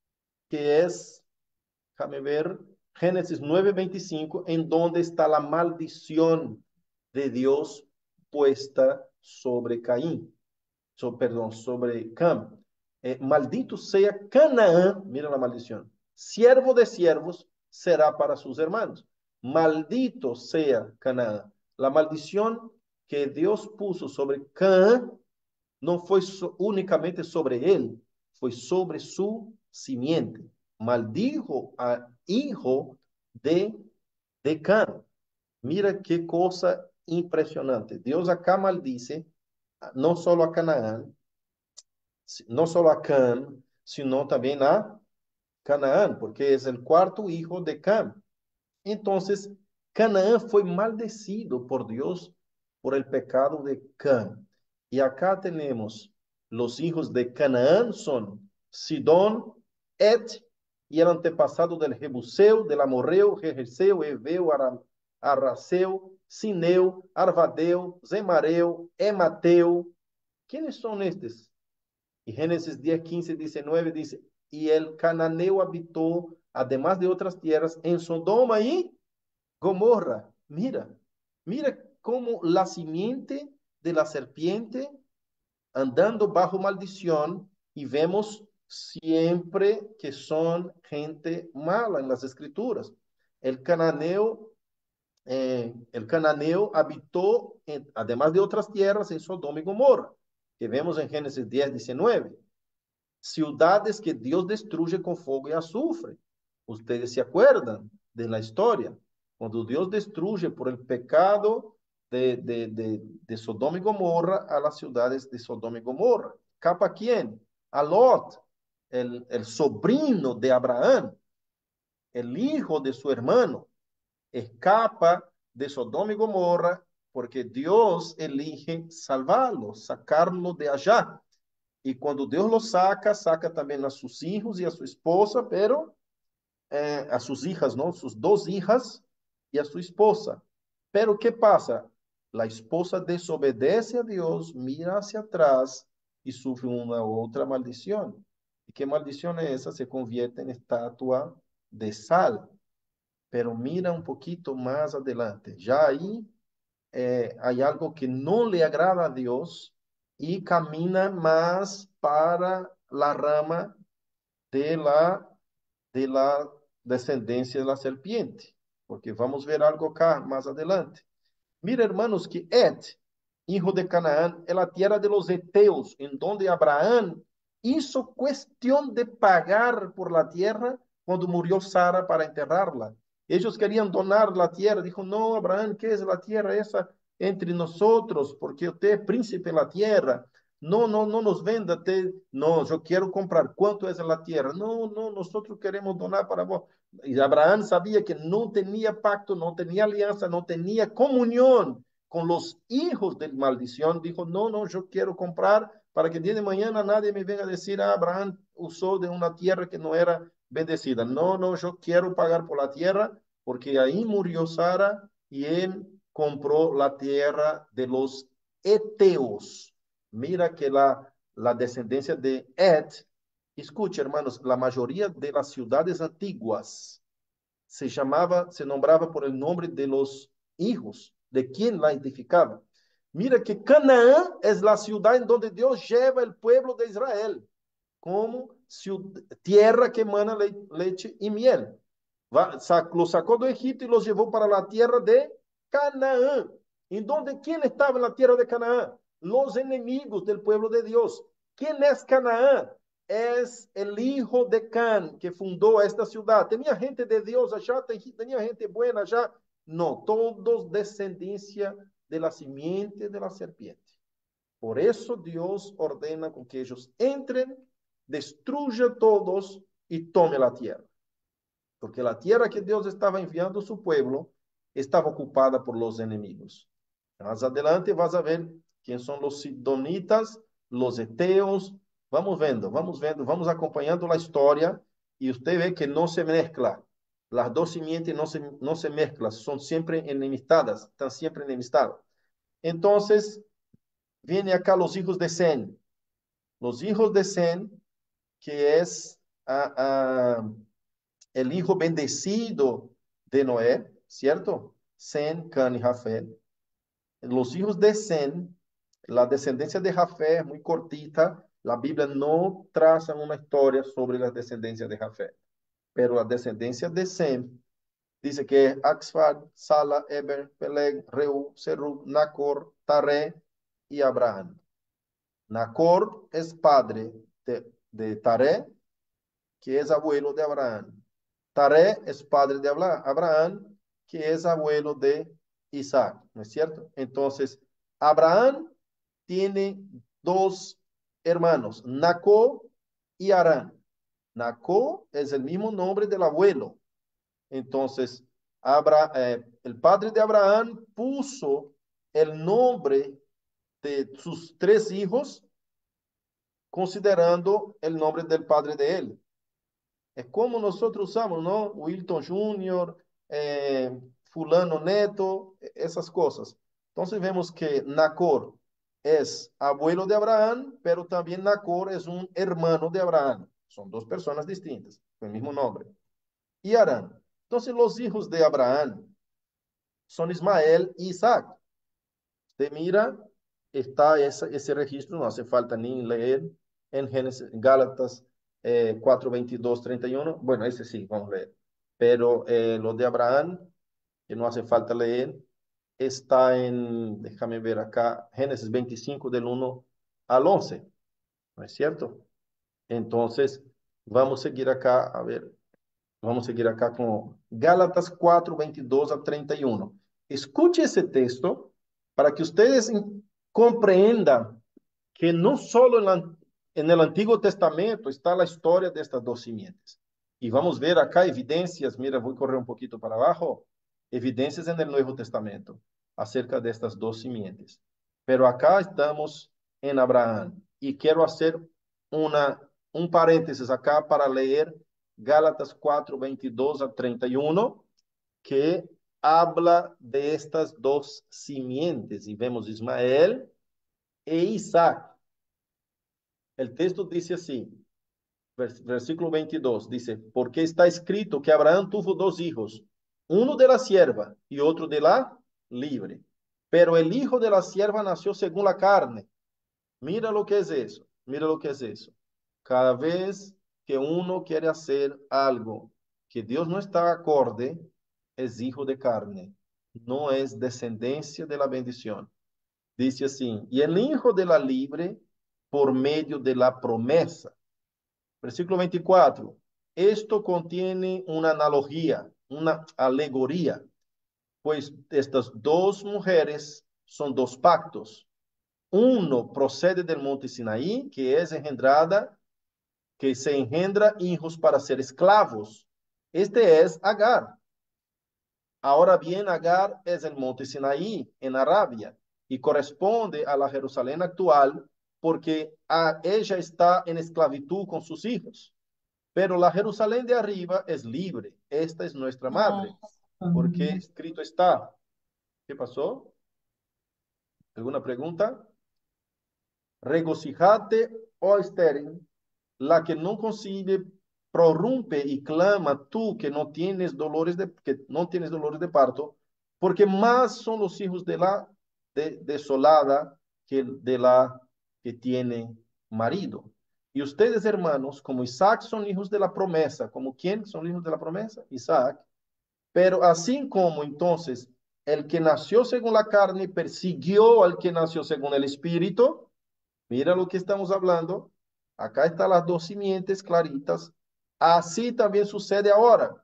que es, déjame ver, Génesis nueve, veinticinco, en donde está la maldición de Dios puesta sobre Caín, so, perdón, sobre Cam. Eh, maldito sea Canaán, mira la maldición, siervo de siervos será para sus hermanos. Maldito sea Canaán. La maldición que Dios puso sobre Canaán no fue so, únicamente sobre él, fue sobre su simiente. Maldijo al hijo de, de Canaán. Mira qué cosa impresionante. Dios acá maldice no solo a Canaán, no solo a Cam, sino también a Canaán, porque es el cuarto hijo de Cam. Entonces, Canaán fue maldecido por Dios por el pecado de Cam. Y acá tenemos los hijos de Canaán son Sidón, Et, y el antepasado del Jebuseo, del Amorreo, Jejeseo, Eveo, Aram, Arraseo, Sineu, Arvadeo, Zemareu, Emateu. ¿Quiénes son estos? Y Génesis diez, quince, diecinueve dice, y el cananeo habitó, además de otras tierras, en Sodoma y Gomorra. Mira, mira cómo la simiente de la serpiente andando bajo maldición, y vemos siempre que son gente mala en las escrituras. El cananeo, eh, el cananeo habitó, en, además de otras tierras, en Sodoma y Gomorra, que vemos en Génesis diez, diecinueve. Ciudades que Dios destruye con fuego y azufre. Ustedes se acuerdan de la historia. Cuando Dios destruye por el pecado de, de, de, de Sodoma y Gomorra a las ciudades de Sodoma y Gomorra. ¿Capa quién? A Lot, el, el sobrino de Abraham, el hijo de su hermano. Escapa de Sodoma y Gomorra porque Dios elige salvarlo, sacarlo de allá. Y cuando Dios lo saca, saca también a sus hijos y a su esposa, pero eh, a sus hijas, ¿no? Sus dos hijas y a su esposa. Pero ¿qué pasa? La esposa desobedece a Dios, mira hacia atrás y sufre una otra maldición. ¿Y qué maldición es esa? Se convierte en estatua de sal. Pero mira un poquito más adelante. Ya ahí eh, hay algo que no le agrada a Dios y camina más para la rama de la, de la descendencia de la serpiente, porque vamos a ver algo acá más adelante. Mira, hermanos, que Ed, hijo de Canaán, es la tierra de los Eteos, en donde Abraham hizo cuestión de pagar por la tierra cuando murió Sara para enterrarla. Ellos querían donar la tierra. Dijo, no, Abraham, ¿qué es la tierra esa entre nosotros? Porque usted es príncipe de la tierra. No, no, no nos venda. Te... No, yo quiero comprar. ¿Cuánto es la tierra? No, no, nosotros queremos donar para vos. Y Abraham sabía que no tenía pacto, no tenía alianza, no tenía comunión con los hijos de maldición. Dijo, no, no, yo quiero comprar para que el día de mañana nadie me venga a decir, ah, Abraham usó de una tierra que no era bendecida. No, no, yo quiero pagar por la tierra porque ahí murió Sara y él compró la tierra de los Eteos. Mira que la, la descendencia de Ed, escuche, hermanos, la mayoría de las ciudades antiguas se llamaba, se nombraba por el nombre de los hijos, de quien la identificaba. Mira que Canaán es la ciudad en donde Dios lleva el pueblo de Israel, como tierra que emana le, leche y miel. Va, sac, lo sacó de Egipto y los llevó para la tierra de Canaán. ¿En donde quién estaba en la tierra de Canaán? Los enemigos del pueblo de Dios. ¿Quién es Canaán? Es el hijo de Can que fundó esta ciudad. ¿Tenía gente de Dios allá? ¿Tenía gente buena allá? No, todos descendencia de la simiente de la serpiente. Por eso Dios ordena con que ellos entren, destruya todos y tome la tierra. Porque la tierra que Dios estaba enviando a su pueblo estaba ocupada por los enemigos. Más adelante vas a ver quién son los sidonitas, los eteos. Vamos viendo, vamos viendo, vamos acompañando la historia y usted ve que no se mezcla. Las dos simientes no se, no se mezclan, son siempre enemistadas, están siempre enemistadas. Entonces, viene acá los hijos de Sem. Los hijos de Sem, que es a, a, el hijo bendecido de Noé, ¿cierto? Sem, Can y Jafet. Los hijos de Sem, la descendencia de Jafet es muy cortita. La Biblia no traza una historia sobre la descendencia de Jafet. Pero la descendencia de Sem dice que es Axfad, Sala, Eber, Peleg, Reu, Serug, Nacor, Tare y Abraham. Nacor es padre de, de Tare, que es abuelo de Abraham. Tare es padre de Abraham, que es abuelo de Isaac, ¿no es cierto? Entonces, Abraham tiene dos hermanos, Nacor y Harán. Nacor es el mismo nombre del abuelo. Entonces, Abra, eh, el padre de Abraham puso el nombre de sus tres hijos, considerando el nombre del padre de él. Es como nosotros usamos, ¿no? Wilton Junior, eh, fulano neto, esas cosas. Entonces vemos que Nacor es abuelo de Abraham, pero también Nacor es un hermano de Abraham. Son dos personas distintas, con el mismo nombre. Y Arán. Entonces los hijos de Abraham son Ismael y Isaac. Usted mira, está ese, ese registro, no hace falta ni leer en Génesis, Gálatas eh, cuatro, veintidós, treinta y uno. Bueno, ese sí, vamos a leer. Pero eh, lo de Abraham, que no hace falta leer, está en, déjame ver acá, Génesis veinticinco del uno al once. ¿No es cierto? Entonces, vamos a seguir acá, a ver, vamos a seguir acá con Gálatas cuatro, veintidós a treinta y uno. Escuche ese texto para que ustedes comprendan que no solo en, la, en el Antiguo Testamento está la historia de estas dos simientes. Y vamos a ver acá evidencias, mira, voy a correr un poquito para abajo, evidencias en el Nuevo Testamento acerca de estas dos simientes. Pero acá estamos en Abraham y quiero hacer una, un paréntesis acá para leer Gálatas cuatro, veintidós a treinta y uno, que habla de estas dos simientes. Y vemos Ismael e Isaac. El texto dice así, versículo veintidós, dice, porque está escrito que Abraham tuvo dos hijos, uno de la sierva y otro de la libre. Pero el hijo de la sierva nació según la carne. Mira lo que es eso, mira lo que es eso. Cada vez que uno quiere hacer algo que Dios no está acorde, es hijo de carne, no es descendencia de la bendición. Dice así, y el hijo de la libre por medio de la promesa. Versículo veinticuatro. Esto contiene una analogía, una alegoría, pues estas dos mujeres son dos pactos. Uno procede del monte Sinaí, que es engendrada, que se engendra hijos para ser esclavos. Este es Agar. Ahora bien, Agar es el monte Sinaí, en Arabia, y corresponde a la Jerusalén actual, porque a ella está en esclavitud con sus hijos. Pero la Jerusalén de arriba es libre. Esta es nuestra madre, porque escrito está. ¿Qué pasó? ¿Alguna pregunta? Regocijate, oh estéril, la que no concibe, prorrumpe y clama tú que no tienes dolores de, que no tienes dolores de parto, porque más son los hijos de la de, desolada que de la que tiene marido. Y ustedes, hermanos, como Isaac, son hijos de la promesa. ¿Como quién son hijos de la promesa? Isaac. Pero así como entonces el que nació según la carne persiguió al que nació según el espíritu, mira lo que estamos hablando. Acá están las dos simientes claritas. Así también sucede ahora.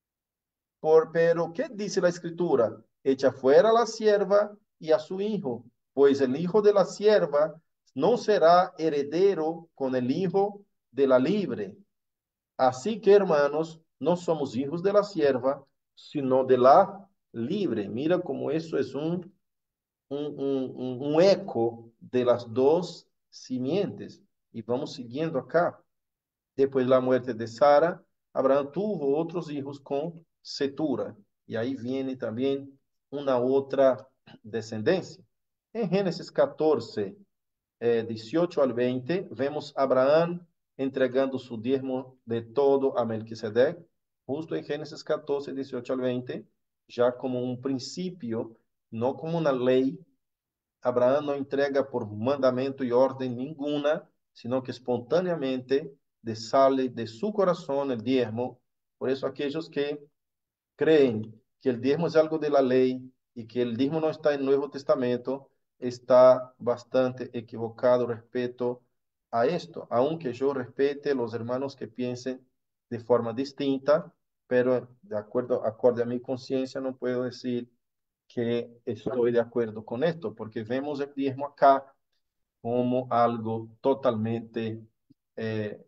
Por, pero, ¿qué dice la escritura? Echa fuera a la sierva y a su hijo, pues el hijo de la sierva no será heredero con el hijo de la libre. Así que, hermanos, no somos hijos de la sierva, sino de la libre. Mira cómo eso es un, un, un, un eco de las dos simientes. Y vamos siguiendo acá. Después de la muerte de Sara, Abraham tuvo otros hijos con Setura. Y ahí viene también una otra descendencia. En Génesis catorce, eh, dieciocho al veinte, vemos a Abraham entregando su diezmo de todo a Melquisedec, justo en Génesis catorce, dieciocho al veinte, ya como un principio, no como una ley. Abraham no entrega por mandamento y orden ninguna, sino que espontáneamente sale de su corazón el diezmo. Por eso aquellos que creen que el diezmo es algo de la ley y que el diezmo no está en el Nuevo Testamento, está bastante equivocado respecto a esto, aunque yo respete los hermanos que piensen de forma distinta, pero de acuerdo, acorde a mi conciencia no puedo decir que estoy de acuerdo con esto, porque vemos el diezmo acá como algo totalmente eh,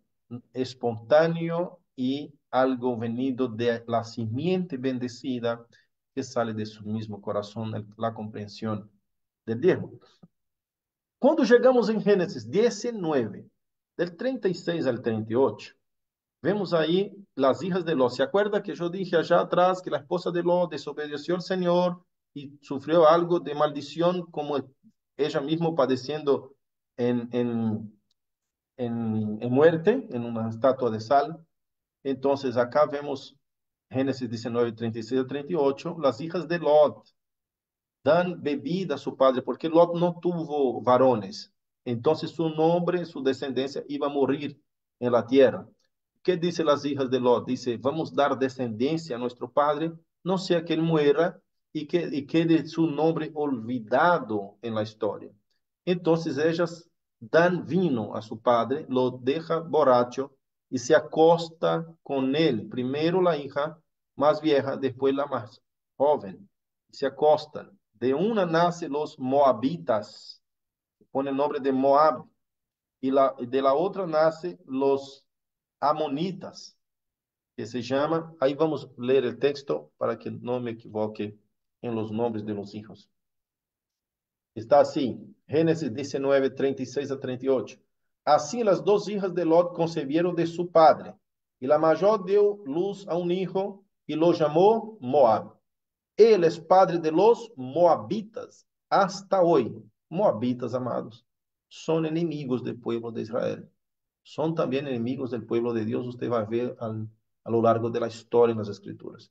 espontáneo y algo venido de la simiente bendecida que sale de su mismo corazón, la comprensión del diezmo. Quando chegamos em Gênesis dezenove, del trinta e seis al trinta e oito, vemos aí as hijas de Ló. ¿Se acuerda que eu dije allá atrás que a esposa de Ló desobedeció al Señor y sufrió algo de maldición, como ella misma padeciendo en, en, en, en muerte, en una estatua de sal? Entonces acá vemos Gênesis dezenove, trinta e seis a trinta e oito, las hijas de Lot dan bebida a su padre, porque Lot no tuvo varones. Entonces su nombre, su descendencia iba a morir en la tierra. ¿Qué dice las hijas de Lot? Dice, vamos a dar descendencia a nuestro padre, no sea que él muera y que y quede su nombre olvidado en la historia. Entonces ellas dan vino a su padre, lo deja borracho y se acosta con él. Primero la hija más vieja, después la más joven. Se acostan. De una nace los moabitas, pone el nombre de Moab, y la, de la otra nace los amonitas, que se llama, ahí vamos a leer el texto para que no me equivoque en los nombres de los hijos. Está así, Gênesis dezenove, trinta e seis a trinta e oito. Assim las dos hijas de Lot concebieron de su padre, y la mayor dio luz a un hijo y lo llamó Moab. Él es padre de los moabitas hasta hoy. Moabitas, amados, son enemigos del pueblo de Israel. Son también enemigos del pueblo de Dios. Usted va a ver al, a lo largo de la historia en las escrituras.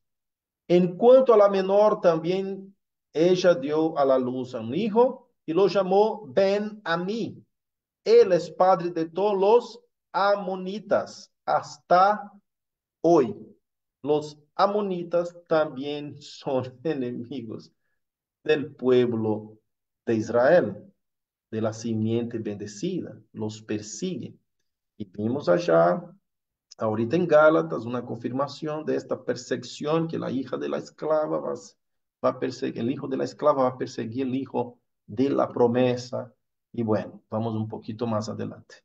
En cuanto a la menor, también ella dio a la luz a un hijo y lo llamó Ben-Amí. Él es padre de todos los amonitas hasta hoy. Los amonitas también son enemigos del pueblo de Israel, de la simiente bendecida. Los persiguen. Y vimos allá, ahorita en Gálatas, una confirmación de esta persecución que la hija de la esclava va, va a perseguir, el hijo de la esclava va a perseguir el hijo de la promesa. Y bueno, vamos un poquito más adelante.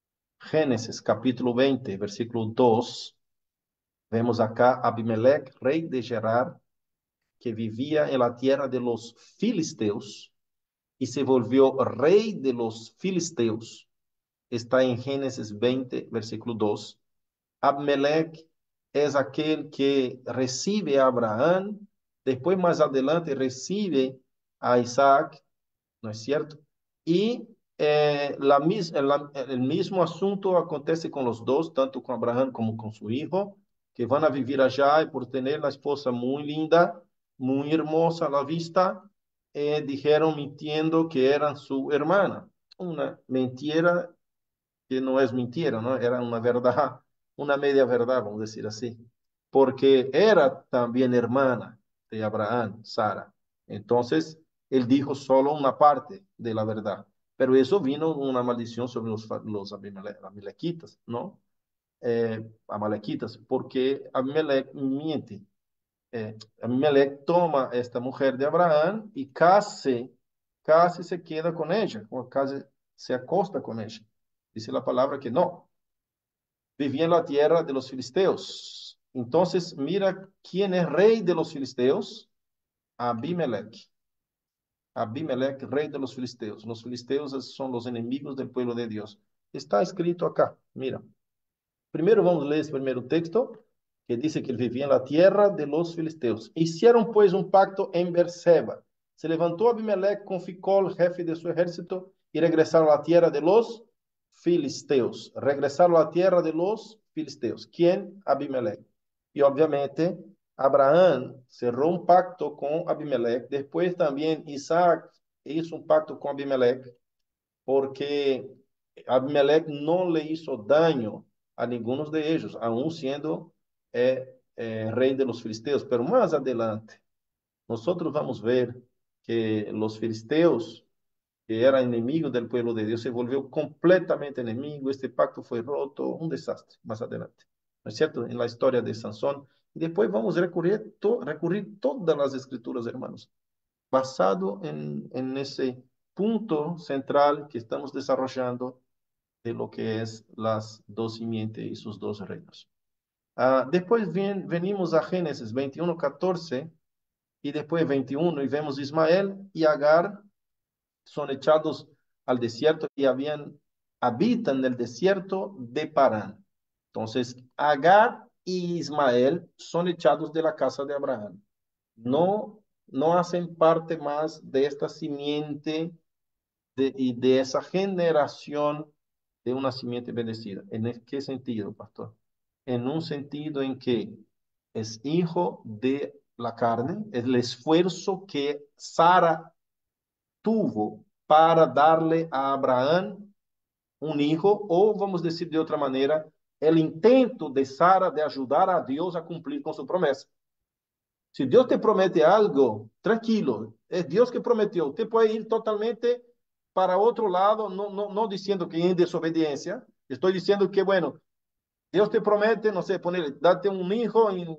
Génesis capítulo veinte, versículo dos. Vemos acá Abimelech, rey de Gerar, que vivía en la tierra de los filisteos y se volvió rey de los filisteos. Está en Génesis veinte, versículo dos. Abimelech es aquel que recibe a Abraham, después más adelante recibe a Isaac, ¿no es cierto? Y eh, la, la, el mismo asunto acontece con los dos, tanto con Abraham como con su hijo, que van a vivir allá y por tener la esposa muy linda, muy hermosa a la vista, eh, dijeron mintiendo que eran su hermana. Una mentira que no es mentira, ¿no? Era una verdad, una media verdad, vamos a decir así, porque era también hermana de Abraham, Sara. Entonces, él dijo solo una parte de la verdad, pero eso vino una maldición sobre los, los amalequitas, ¿no? Eh, amalequitas, porque Abimelech miente. Eh, Abimelech toma esta mujer de Abraham y casi, casi se queda con ella, o casi se acosta con ella. Dice la palabra que no. Vivía en la tierra de los filisteos. Entonces, mira quién es rey de los filisteos. Abimelech. Abimelech, rey de los filisteos. Los filisteos son los enemigos del pueblo de Dios. Está escrito acá, mira. Primero vamos a leer ese primer texto, que dice que él vivía en la tierra de los filisteos. Hicieron pues un pacto en Berseba. Se levantó Abimelech con Ficol, jefe de su ejército, y regresaron a la tierra de los filisteos. Regresaron a la tierra de los filisteos. ¿Quién? Abimelech. Y obviamente Abraham cerró un pacto con Abimelech. Después también Isaac hizo un pacto con Abimelech, porque Abimelech no le hizo daño a ninguno de ellos, aún siendo eh, eh, rey de los filisteos. Pero más adelante, nosotros vamos a ver que los filisteos, que eran enemigos del pueblo de Dios, se volvió completamente enemigo. Este pacto fue roto, un desastre más adelante, ¿no es cierto? En la historia de Sansón. Y después vamos a recurrir, to, recurrir todas las escrituras, hermanos, basado en, en ese punto central que estamos desarrollando de lo que es las dos simientes y sus dos reinos. Uh, después ven, venimos a Génesis veintiuno, catorce y después veintiuno y vemos Ismael y Agar son echados al desierto y habían, habitan en el desierto de Parán. Entonces, Agar y Ismael son echados de la casa de Abraham. No, no hacen parte más de esta simiente de, y de esa generación de una simiente bendecida. ¿En qué sentido, pastor? En un sentido en que es hijo de la carne, es el esfuerzo que Sara tuvo para darle a Abraham un hijo, o vamos decir de otra manera, el intento de Sara de ayudar a Dios a cumplir con su promesa. Si Dios te promete algo, tranquilo, es Dios que prometió. Usted puede ir totalmente para otro lado, no, no, no diciendo que en desobediencia, estoy diciendo que, bueno, Dios te promete, no sé, ponerle, date un hijo en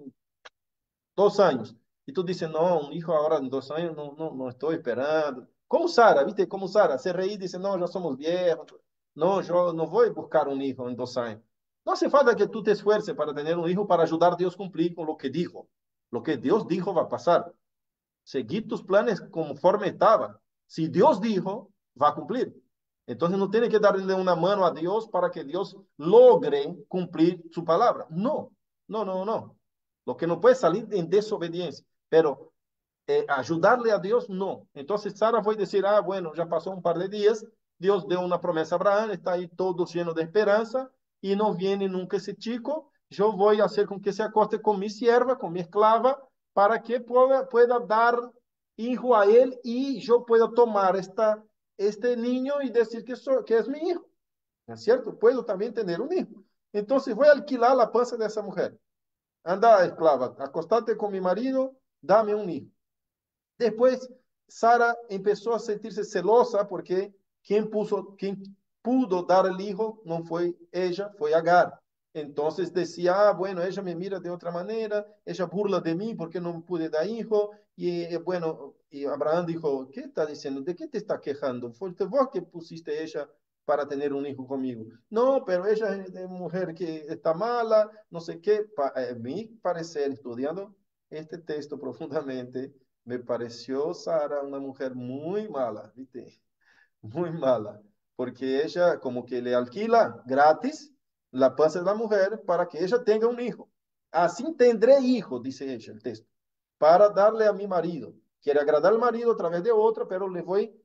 dos años. Y tú dices, no, un hijo ahora en dos años, no, no, no estoy esperando. Como Sara, ¿viste? Como Sara, se reí y dice, no, ya somos viejos. No, yo no voy a buscar un hijo en dos años. No hace falta que tú te esfuerces para tener un hijo para ayudar a Dios a cumplir con lo que dijo. Lo que Dios dijo va a pasar. Seguir tus planes conforme estaban. Si Dios dijo, va a cumplir. Entonces no tiene que darle una mano a Dios para que Dios logre cumplir su palabra. No, no, no, no. Lo que no puede salir en desobediencia, pero eh, ayudarle a Dios, no. Entonces Sara fue a decir, ah, bueno, ya pasó un par de días, Dios dio una promesa a Abraham, está ahí todo lleno de esperanza y no viene nunca ese chico, yo voy a hacer con que se acoste con mi sierva, con mi esclava, para que pueda, pueda dar hijo a él y yo pueda tomar esta, este niño y decir que, so, que es mi hijo. ¿No es cierto? Puedo también tener un hijo. Entonces voy a alquilar la panza de esa mujer. Anda, esclava, acostate con mi marido, dame un hijo. Después, Sara empezó a sentirse celosa porque quien, puso, quien pudo dar el hijo no fue ella, fue Agar. Entonces decía, ah, bueno, ella me mira de otra manera, ella burla de mí porque no pude dar hijo. Y eh, bueno, y Abraham dijo, ¿qué está diciendo? ¿De qué te está quejando? Fue vos que pusiste ella para tener un hijo conmigo. No, pero ella es de mujer que está mala, no sé qué. Pa, a mi parecer, estudiando este texto profundamente, me pareció Sara una mujer muy mala, ¿viste? Muy mala, porque ella como que le alquila gratis la panza de la mujer para que ella tenga un hijo. Así tendré hijo, dice ella, el texto, para darle a mi marido. Quiere agradar al marido a través de otra, pero le voy a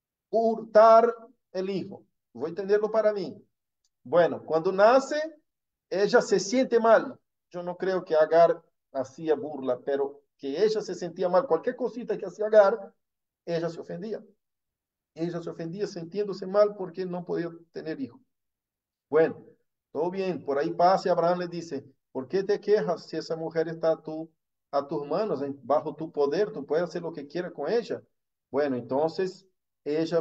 hurtar el hijo. Voy a tenerlo para mí. Bueno, cuando nace, ella se siente mal. Yo no creo que Agar hacía burla, pero que ella se sentía mal. Cualquier cosita que hacía Agar, ella se ofendía. Ella se ofendía sintiéndose mal porque no podía tener hijo. Bueno, todo bien, por ahí pasa y Abraham le dice, ¿por qué te quejas si esa mujer está a, tu, a tus manos, en, bajo tu poder? Tú puedes hacer lo que quieras con ella. Bueno, entonces ella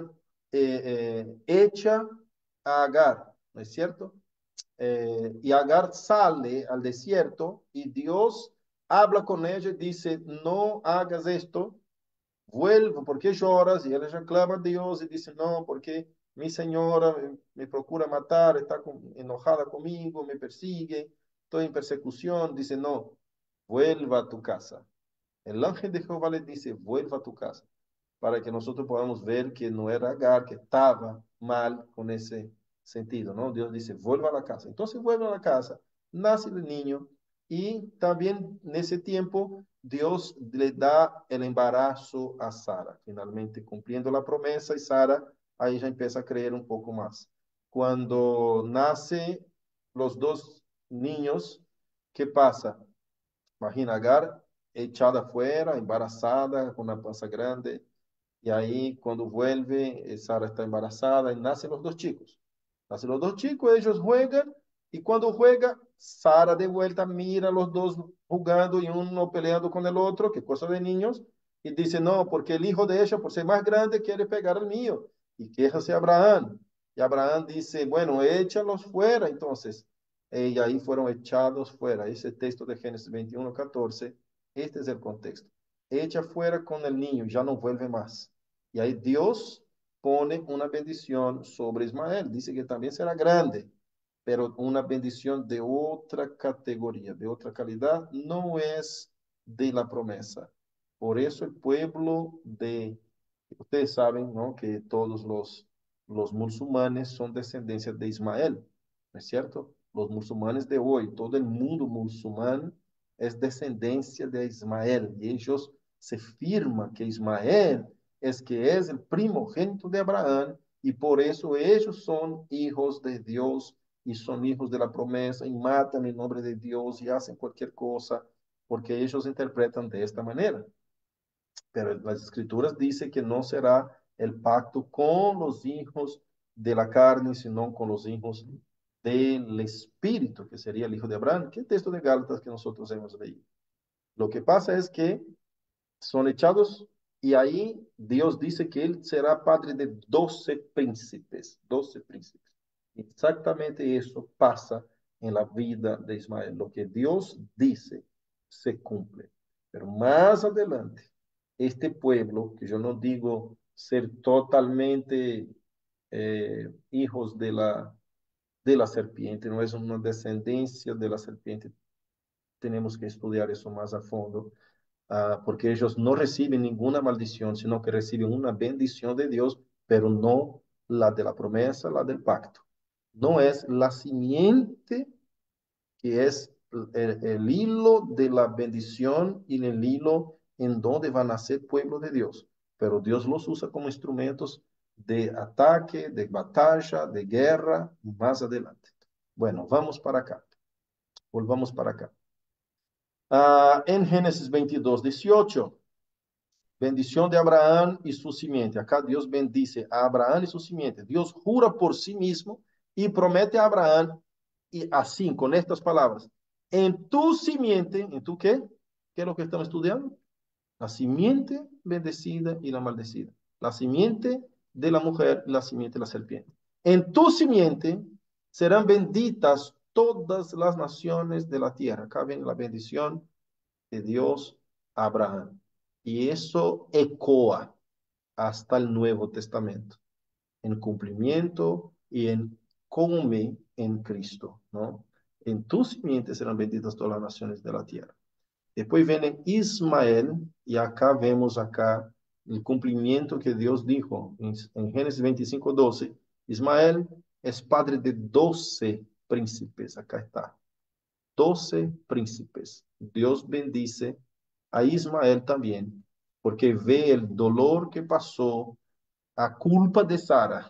eh, eh, echa a Agar, ¿no es cierto? Eh, y Agar sale al desierto y Dios habla con ella y dice, no hagas esto, vuelvo, ¿por qué lloras? Y ella reclama a Dios y dice, no, porque mi señora me, me procura matar, está con, enojada conmigo, me persigue, estoy en persecución. Dice, no, vuelva a tu casa. El ángel de Jehová le dice, vuelva a tu casa, para que nosotros podamos ver que no era Agar, que estaba mal con ese sentido, ¿no? Dios dice, vuelva a la casa. Entonces vuelve a la casa, nace el niño y también en ese tiempo Dios le da el embarazo a Sara, finalmente cumpliendo la promesa y Sara ahí ya empieza a creer un poco más. Cuando nace los dos niños, ¿qué pasa? Imagina Agar echada afuera, embarazada, con una panza grande. Y ahí cuando vuelve, Sara está embarazada y nacen los dos chicos. Nacen los dos chicos, ellos juegan y cuando juega, Sara de vuelta mira a los dos jugando y uno peleando con el otro, que cosa de niños, y dice, no, porque el hijo de ella, por ser más grande, quiere pegar al mío. Y quéjase a Abraham. Y Abraham dice, bueno, échalos fuera entonces. Y ahí fueron echados fuera. Ese texto de Génesis veintiuno, catorce, este es el contexto. Echa fuera con el niño, ya no vuelve más. Y ahí Dios pone una bendición sobre Ismael. Dice que también será grande, pero una bendición de otra categoría, de otra calidad, no es de la promesa. Por eso el pueblo de, ustedes saben, ¿no? Que todos los, los musulmanes son descendencia de Ismael, ¿no es cierto? Los musulmanes de hoy, todo el mundo musulmán es descendencia de Ismael y ellos se firman que Ismael es que es el primogénito de Abraham y por eso ellos son hijos de Dios y son hijos de la promesa y matan en nombre de Dios y hacen cualquier cosa porque ellos interpretan de esta manera. Pero las escrituras dicen que no será el pacto con los hijos de la carne, sino con los hijos del Espíritu, que sería el hijo de Abraham, que es el texto de Gálatas que nosotros hemos leído. Lo que pasa es que son echados y ahí Dios dice que él será padre de doce príncipes, doce príncipes. Exactamente eso pasa en la vida de Ismael. Lo que Dios dice se cumple. Pero más adelante, este pueblo, que yo no digo ser totalmente eh, hijos de la, de la serpiente, no es una descendencia de la serpiente, tenemos que estudiar eso más a fondo, uh, porque ellos no reciben ninguna maldición, sino que reciben una bendición de Dios, pero no la de la promesa, la del pacto. No es la simiente que es el, el hilo de la bendición y el hilo en donde va a nacer pueblo de Dios, pero Dios los usa como instrumentos de ataque, de batalla, de guerra, más adelante. Bueno, vamos para acá. Volvamos para acá. Uh, en Génesis veintidós, dieciocho, bendición de Abraham y su simiente. Acá Dios bendice a Abraham y su simiente. Dios jura por sí mismo y promete a Abraham, y así, con estas palabras, en tu simiente, ¿en tu qué? ¿Qué es lo que estamos estudiando? La simiente bendecida y la maldecida. La simiente de la mujer y la simiente de la serpiente. En tu simiente serán benditas todas las naciones de la tierra. Acá viene la bendición de Dios a Abraham. Y eso ecoa hasta el Nuevo Testamento, en cumplimiento y en come en Cristo, ¿no? En tu simiente serán benditas todas las naciones de la tierra. Después viene Ismael, y acá vemos acá el cumplimiento que Dios dijo en, en Génesis veinticinco, doce. Ismael es padre de doce príncipes, acá está. Doce príncipes. Dios bendice a Ismael también, porque ve el dolor que pasó a culpa de Sara,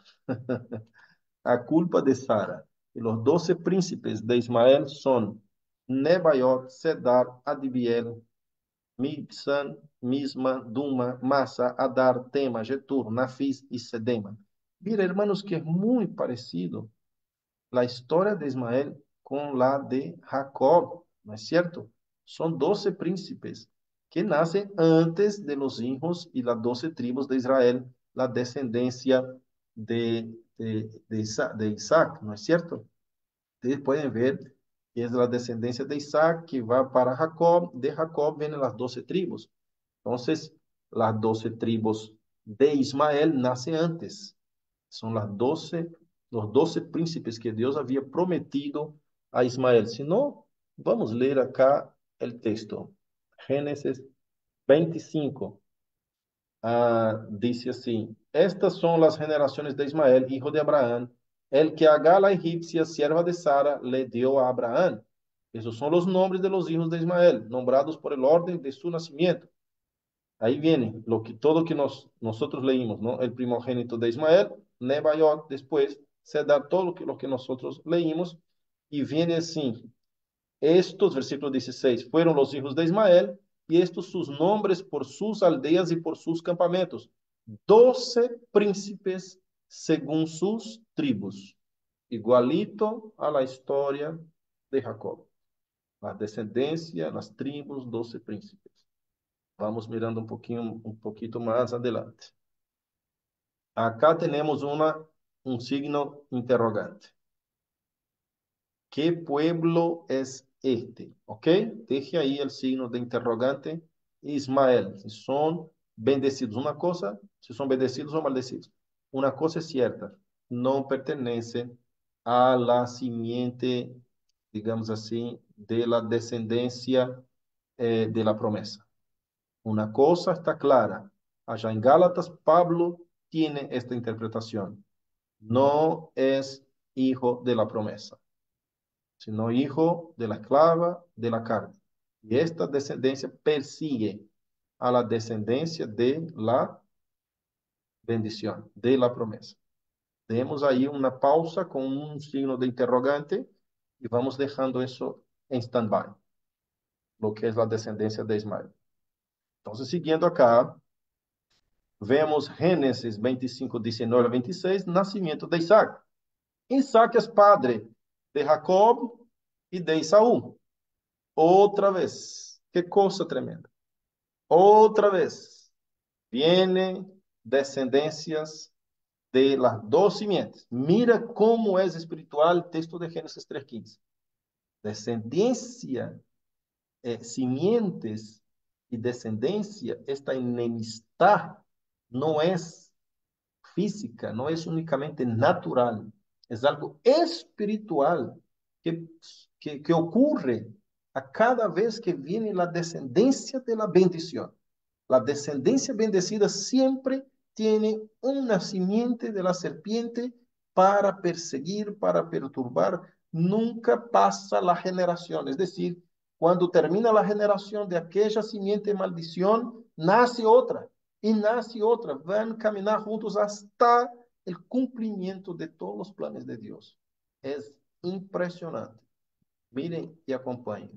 a culpa de Sara. Y los doce príncipes de Ismael son Nebaiot, Cedar, Adibiel, Mibsan, Misma, Duma, Massa, Adar, Tema, Getur, Nafis y Sedema. Mira, hermanos, que es muy parecido la historia de Ismael con la de Jacob, ¿no es cierto? Son doce príncipes que nacen antes de los hijos y las doce tribus de Israel, la descendencia de, de, de, Isaac, de Isaac, ¿no es cierto? Ustedes pueden ver que es la descendencia de Isaac que va para Jacob, de Jacob vienen las doce tribus. Entonces, las doce tribus de Ismael nacen antes. Son las doce, los doce príncipes que Dios había prometido a Ismael. Si no, vamos a leer acá el texto. Génesis veinticinco. Ah, dice así: estas son las generaciones de Ismael, hijo de Abraham, el que a Agar la egipcia, sierva de Sara, le dio a Abraham. Esos son los nombres de los hijos de Ismael, nombrados por el orden de su nacimiento. Ahí viene lo que, todo que nos, nosotros leímos, ¿no? El primogénito de Ismael, Nebaiot, después se da todo lo que, lo que nosotros leímos, y viene así. Estos, versículo dieciséis, fueron los hijos de Ismael, y estos sus nombres por sus aldeas y por sus campamentos. Doce príncipes según sus tribus, igualito a la historia de Jacob. La descendencia, las tribus, doce príncipes. Vamos mirando un poquito, un poquito más adelante. Acá tenemos una, un signo interrogante. ¿Qué pueblo es este? ¿Ok? Deje ahí el signo de interrogante. Ismael, si son bendecidos. Una cosa, si son bendecidos o maldecidos. Una cosa es cierta, no pertenecen a la simiente, digamos así, de la descendencia eh, de la promesa. Una cosa está clara. Allá en Gálatas, Pablo tiene esta interpretación. no es hijo de la promesa, sino hijo de la esclava de la carne. Y esta descendencia persigue a la descendencia de la bendición, de la promesa. Demos ahí una pausa con un signo de interrogante y vamos dejando eso en stand-by, lo que es la descendencia de Ismael. Entonces, siguiendo acá, vemos Génesis veinticinco, diecinueve a veintiséis, nacimiento de Isaac. Isaac es padre de Jacob y de Esaú. Otra vez, qué cosa tremenda. Otra vez, viene descendencias de las dos simientes. Mira cómo es espiritual el texto de Génesis tres quince. Descendencia, eh, simientes y descendencia, esta enemistad no es física, no es únicamente natural, es algo espiritual que, que, que ocurre a cada vez que viene la descendencia de la bendición. La descendencia bendecida siempre tiene una simiente de la serpiente para perseguir, para perturbar. Nunca pasa la generación. Es decir, cuando termina la generación de aquella simiente de maldición, nace otra y nace otra. Van a caminar juntos hasta el cumplimiento de todos los planes de Dios. Es impresionante. Miren y acompañen.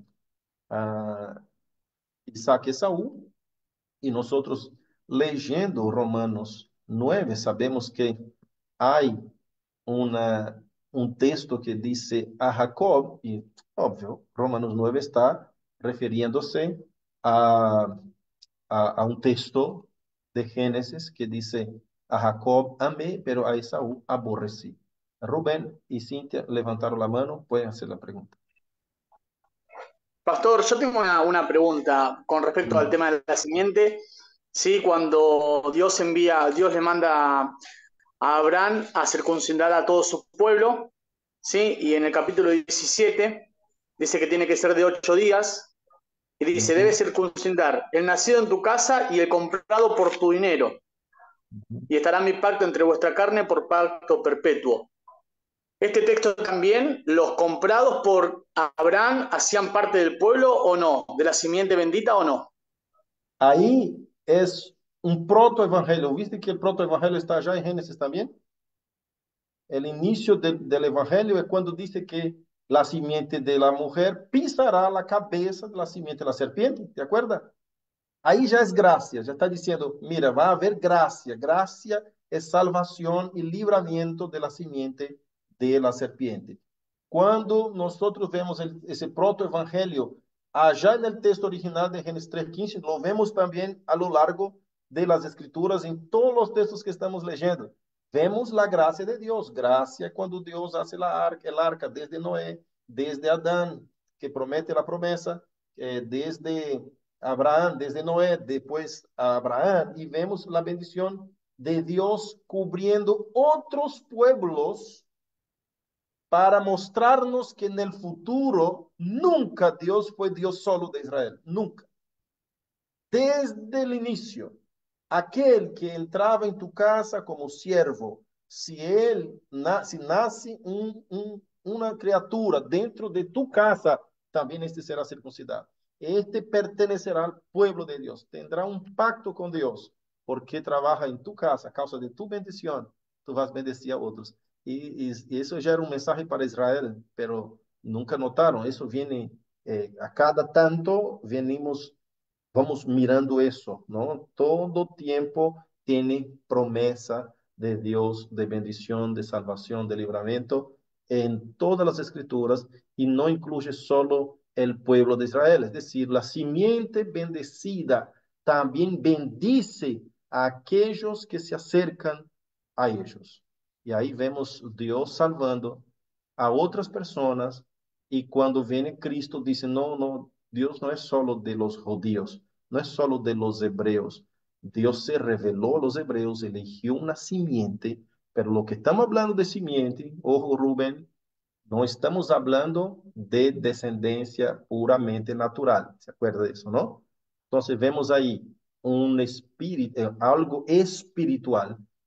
Uh, Isaac y Esaú. Y nosotros leyendo Romanos nueve, sabemos que hay una, un texto que dice a Jacob, y obvio, Romanos nueve está refiriéndose a, a, a un texto de Génesis que dice a Jacob amé, pero a Esaú aborrecí. Rubén y Cintia levantaron la mano, pueden hacer la pregunta.
Pastor, yo tengo una, una pregunta con respecto al tema de la simiente. Sí, cuando Dios envía, Dios le manda a Abraham a circuncidar a todo su pueblo, ¿sí? Y en el capítulo diecisiete dice que tiene que ser de ocho días, y dice,
Uh-huh.
debe circuncidar el nacido en tu casa y el comprado por tu dinero, y estará mi pacto entre vuestra carne por pacto perpetuo. ¿Este texto también, los comprados por Abraham, hacían parte del pueblo o no? ¿De la simiente bendita o no?
Ahí es un protoevangelio. ¿Viste que el protoevangelio está allá en Génesis también? El inicio del, del evangelio es cuando dice que la simiente de la mujer pisará la cabeza de la simiente de la serpiente. ¿Te acuerdas? Ahí ya es gracia, ya está diciendo, mira, va a haber gracia. Gracia es salvación y libramiento de la simiente de la serpiente. Cuando nosotros vemos el, ese protoevangelio allá en el texto original de Génesis tres quince, lo vemos también a lo largo de las escrituras en todos los textos que estamos leyendo. Vemos la gracia de Dios. Gracia cuando Dios hace la arca, el arca desde Noé, desde Adán, que promete la promesa, eh, desde Abraham, desde Noé, después a Abraham, y vemos la bendición de Dios cubriendo otros pueblos para mostrarnos que en el futuro nunca Dios fue Dios solo de Israel, nunca. Desde el inicio, aquel que entraba en tu casa como siervo, si él, si nace un, un, una criatura dentro de tu casa, también este será circuncidado. Este pertenecerá al pueblo de Dios, tendrá un pacto con Dios, porque trabaja en tu casa a causa de tu bendición, tú vas a bendecir a otros. Y, y, y eso ya era un mensaje para Israel, pero nunca notaron, eso viene eh, a cada tanto, venimos vamos mirando eso, ¿no? Todo tiempo tiene promesa de Dios, de bendición, de salvación, de libramiento en todas las escrituras y no incluye solo el pueblo de Israel. Es decir, la simiente bendecida también bendice a aquellos que se acercan a ellos. Y ahí vemos Dios salvando a otras personas y cuando viene Cristo dice, no, no, Dios no es solo de los judíos, no es solo de los hebreos. Dios se reveló a los hebreos, eligió una simiente, pero lo que estamos hablando de simiente, ojo Rubén, no estamos hablando de descendencia puramente natural. ¿Se acuerda de eso, no? Entonces vemos ahí un espíritu, algo espiritual.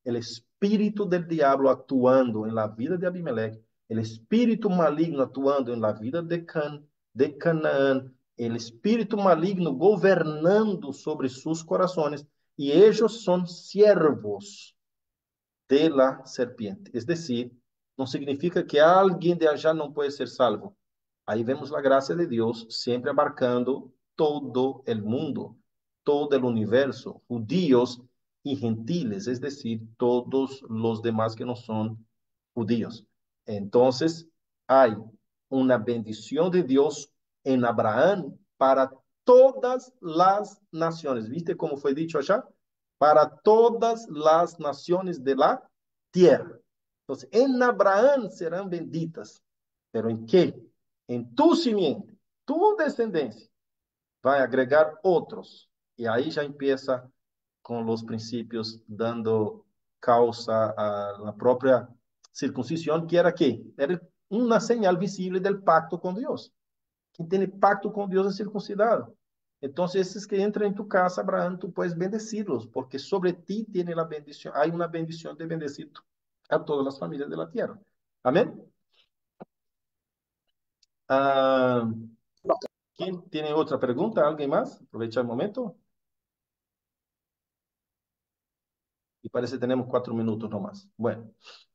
el espíritu del diablo actuando en la vida de Abimelech, el espíritu maligno actuando en la vida de Can, de Canaán, el espíritu maligno gobernando sobre sus corazones, y ellos son siervos de la serpiente. Es decir, no significa que alguien de allá no puede ser salvo. Ahí vemos la gracia de Dios siempre abarcando todo el mundo, todo el universo, judíos y gentiles, es decir, todos los demás que no son judíos. Entonces, hay una bendición de Dios en Abraham para todas las naciones. ¿Viste cómo fue dicho allá? Para todas las naciones de la tierra. Entonces, en Abraham serán benditas. ¿Pero en qué? En tu simiente, tu descendencia, vai agregar otros. Y ahí ya empieza con los principios dando causa a la propia circuncisión, que era qué? Era una señal visible del pacto con Dios. Quien tiene pacto con Dios es circuncidado. Entonces, esses que entran en tu casa, Abraham, tú puedes bendecirlos, porque sobre ti tiene la bendición, hay una bendición de bendecir a todas las familias de la tierra. Amén. Ah, ¿quién tiene otra pregunta? ¿Alguien más? Aprovecha el momento. Y parece que tenemos cuatro minutos nomás. Bueno,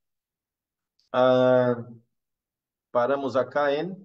ah, paramos acá en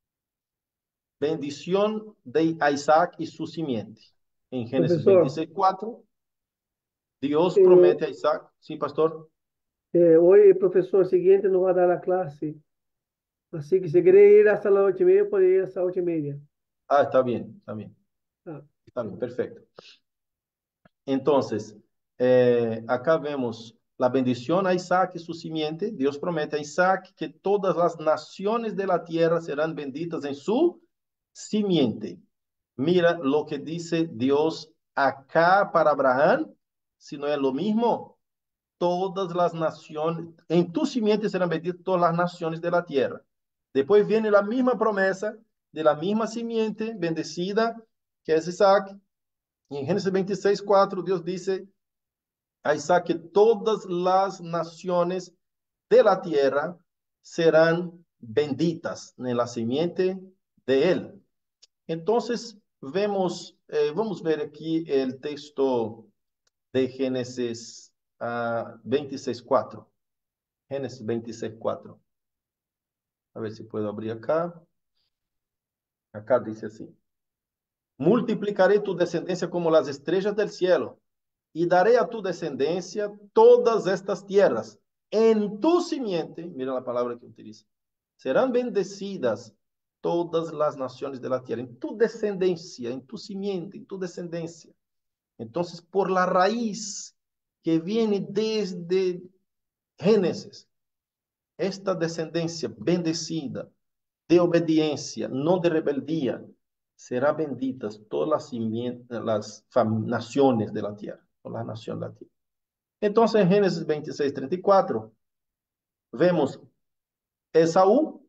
bendición de Isaac y su simiente. En Génesis
Profesor,
veintiséis cuatro, Dios
eh,
promete a Isaac. Sí, pastor.
eh, hoy el profesor siguiente nos va a dar la clase, así que si quiere ir hasta las ocho y media, puede ir hasta las ocho y media.
Ah, está bien, está bien.
Ah,
Está bien, perfecto. Entonces, eh, acá vemos la bendición a Isaac y su simiente. Dios promete a Isaac que todas las naciones de la tierra serán benditas en su simiente. Mira lo que dice Dios acá para Abraham, si no es lo mismo, todas las naciones, en tu simiente serán benditas todas las naciones de la tierra. Después viene la misma promesa de la misma simiente bendecida, que es Isaac. Y en Génesis veintiséis cuatro, Dios dice a Isaac que todas las naciones de la tierra serán benditas en la simiente de él. Entonces, vemos, eh, vamos a ver aquí el texto de Génesis uh, veintiséis cuatro. Génesis veintiséis cuatro. A ver si puedo abrir acá. Acá dice así. Multiplicaré tu descendencia como las estrellas del cielo, y daré a tu descendencia todas estas tierras. En tu simiente, mira la palabra que utiliza, serán bendecidas todas las naciones de la tierra. En tu descendencia, en tu simiente, en tu descendencia. Entonces, por la raíz que viene desde Génesis, esta descendencia bendecida, de obediencia, no de rebeldía, será benditas todas las, las naciones de la tierra, todas las naciones de la tierra. Entonces, en Génesis veintiséis, treinta y cuatro, vemos Esaú,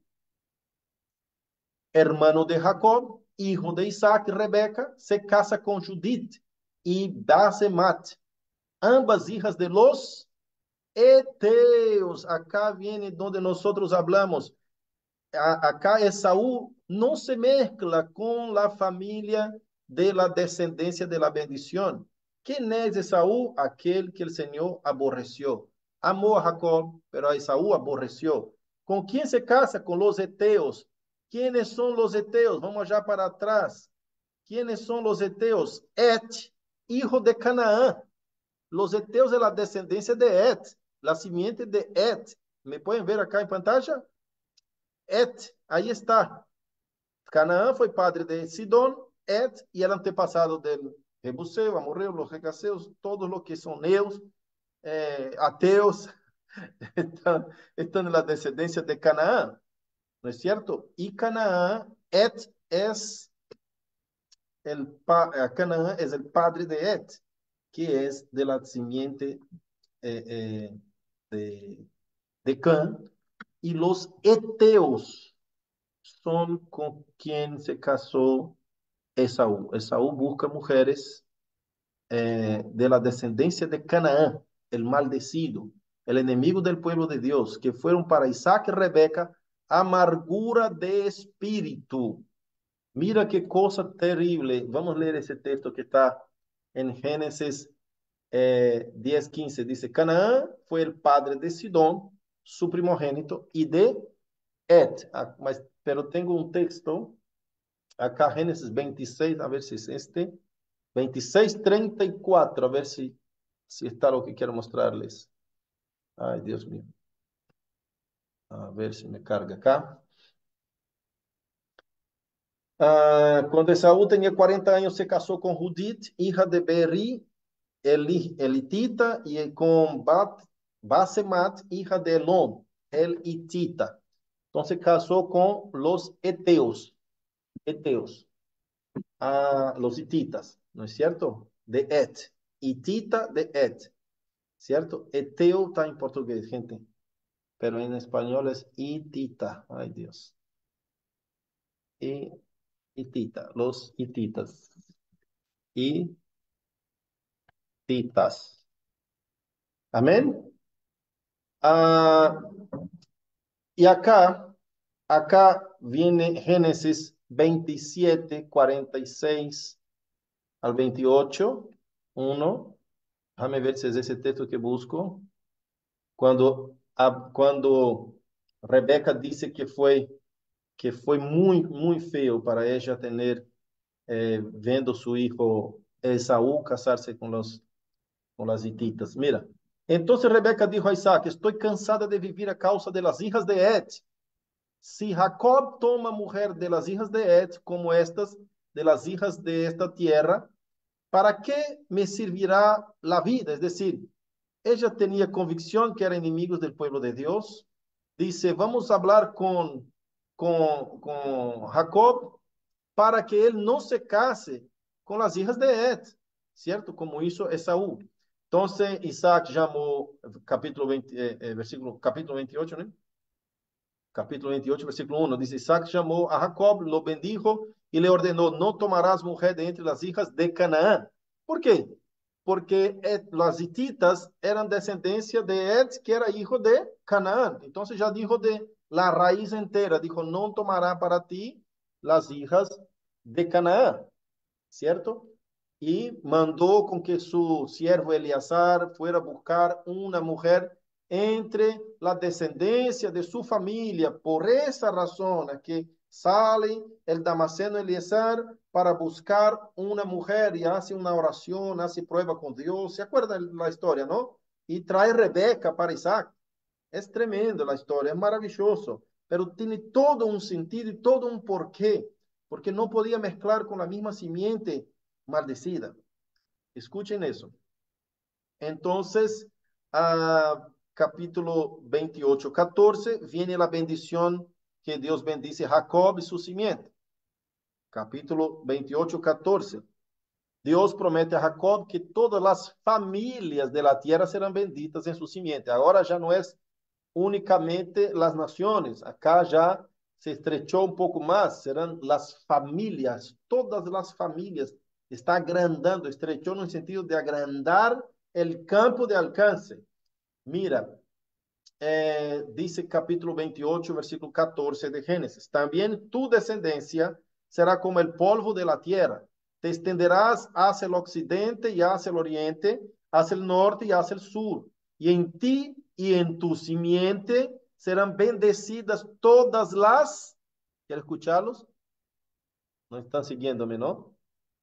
hermano de Jacob, hijo de Isaac y Rebeca, se casa con Judith y Basemat, ambas hijas de los Eteos. Acá viene donde nosotros hablamos. Acá Esaú no se mezcla con la familia de la descendencia de la bendición. ¿Quién es Esaú? Aquel que el Señor aborreció. Amó a Jacob, pero a Esaú aborreció. ¿Con quién se casa? Con los Eteos. ¿Quiénes son los Eteos? Vamos allá para atrás. ¿Quiénes son los Eteos? Et, hijo de Canaán. Los Eteos de la descendencia de Et, la simiente de Et. ¿Me pueden ver acá en pantalla? Et, aí está. Canaã foi padre de Sidón, Et, e era antepassado del Jebuseo, Amorreo, los Recaseos, todos los que son neos, eh, ateos, están, están en la descendencia de Canaán, ¿no es cierto? Y Canaán, Et es el, pa, Canaán es el padre de Et, que es de la simiente eh, eh, de, de Can, y los Eteos son con quien se casó Esaú. Esaú busca mujeres eh, de la descendencia de Canaán. el maldecido, el enemigo del pueblo de Dios, que fueron para Isaac y Rebeca amargura de espíritu. Mira qué cosa terrible. Vamos a leer ese texto que está en Génesis eh, diez, quince. Dice, Canaán fue el padre de Sidón, su primogénito, y de Et. Ah, mas, pero tengo un texto, acá Génesis veintiséis, a ver si es este. veintiséis, treinta y cuatro, a ver si, si está lo que quiero mostrarles. Ay, Dios mío. A ver si me carga acá. Ah, cuando Esaú tenía cuarenta años, se casó con Judith, hija de Beri, el, elitita, y con Bat, Basemat, hija de Elón, el hitita. Entonces casó con los eteos, eteos, ah, los hititas, ¿no es cierto? De Et, hitita de Et, ¿cierto? Eteo está en portugués, gente, pero en español es hitita. Ay, Dios. Y hitita, los hititas. Hititas. Amén. Ah, y acá, acá viene Génesis veintisiete, cuarenta y seis al veintiocho. Uno. Déjame ver si es ese texto que busco. Cuando, a, cuando Rebeca dice que fue, que fue muy, muy feo para ella tener, eh, vendo su hijo Esaú casarse con los, con las hititas. Mira, entonces Rebeca dijo a Isaac, estoy cansada de vivir a causa de las hijas de Et. Si Jacob toma mujer de las hijas de Et, como estas, de las hijas de esta tierra, ¿para qué me servirá la vida? Es decir, ella tenía convicción que eran enemigos del pueblo de Dios. Dice, vamos a hablar con, con, con Jacob para que él no se case con las hijas de Et, ¿cierto? Como hizo Esaú. Entonces Isaac llamó, capítulo veinte, eh, eh, versículo, capítulo veintiocho, ¿no? Capítulo veintiocho, versículo uno, dice, Isaac llamó a Jacob, lo bendijo y le ordenó, no tomarás mujer de entre las hijas de Canaán. ¿Por qué? Porque Ed, las hititas eran descendencia de Ed, que era hijo de Canaán. Entonces ya dijo de la raíz entera, dijo, no tomará para ti las hijas de Canaán, ¿cierto? Y mandó con que su siervo Eleazar fuera a buscar una mujer entre la descendencia de su familia. Por esa razón es que sale el Damaseno Eleazar para buscar una mujer y hace una oración, hace prueba con Dios. ¿Se acuerdan la historia, no? Y trae Rebeca para Isaac. Es tremendo la historia, es maravilloso, pero tiene todo un sentido y todo un porqué, porque no podía mezclar con la misma simiente maldecida. Escuchen eso. Entonces, uh, capítulo veintiocho, catorce, viene la bendición que Dios bendice a Jacob y su simiente. Capítulo veintiocho, catorce. Dios promete a Jacob que todas las familias de la tierra serán benditas en su simiente. Ahora ya no es únicamente las naciones. Acá ya se estrechó un poco más. Serán las familias, todas las familias. Está agrandando, estrechó en el sentido de agrandar el campo de alcance. Mira, eh, dice capítulo veintiocho, versículo catorce de Génesis. También tu descendencia será como el polvo de la tierra. Te extenderás hacia el occidente y hacia el oriente, hacia el norte y hacia el sur. Y en ti y en tu simiente serán bendecidas todas las... ¿Quieres escucharlos? No están siguiéndome, ¿no?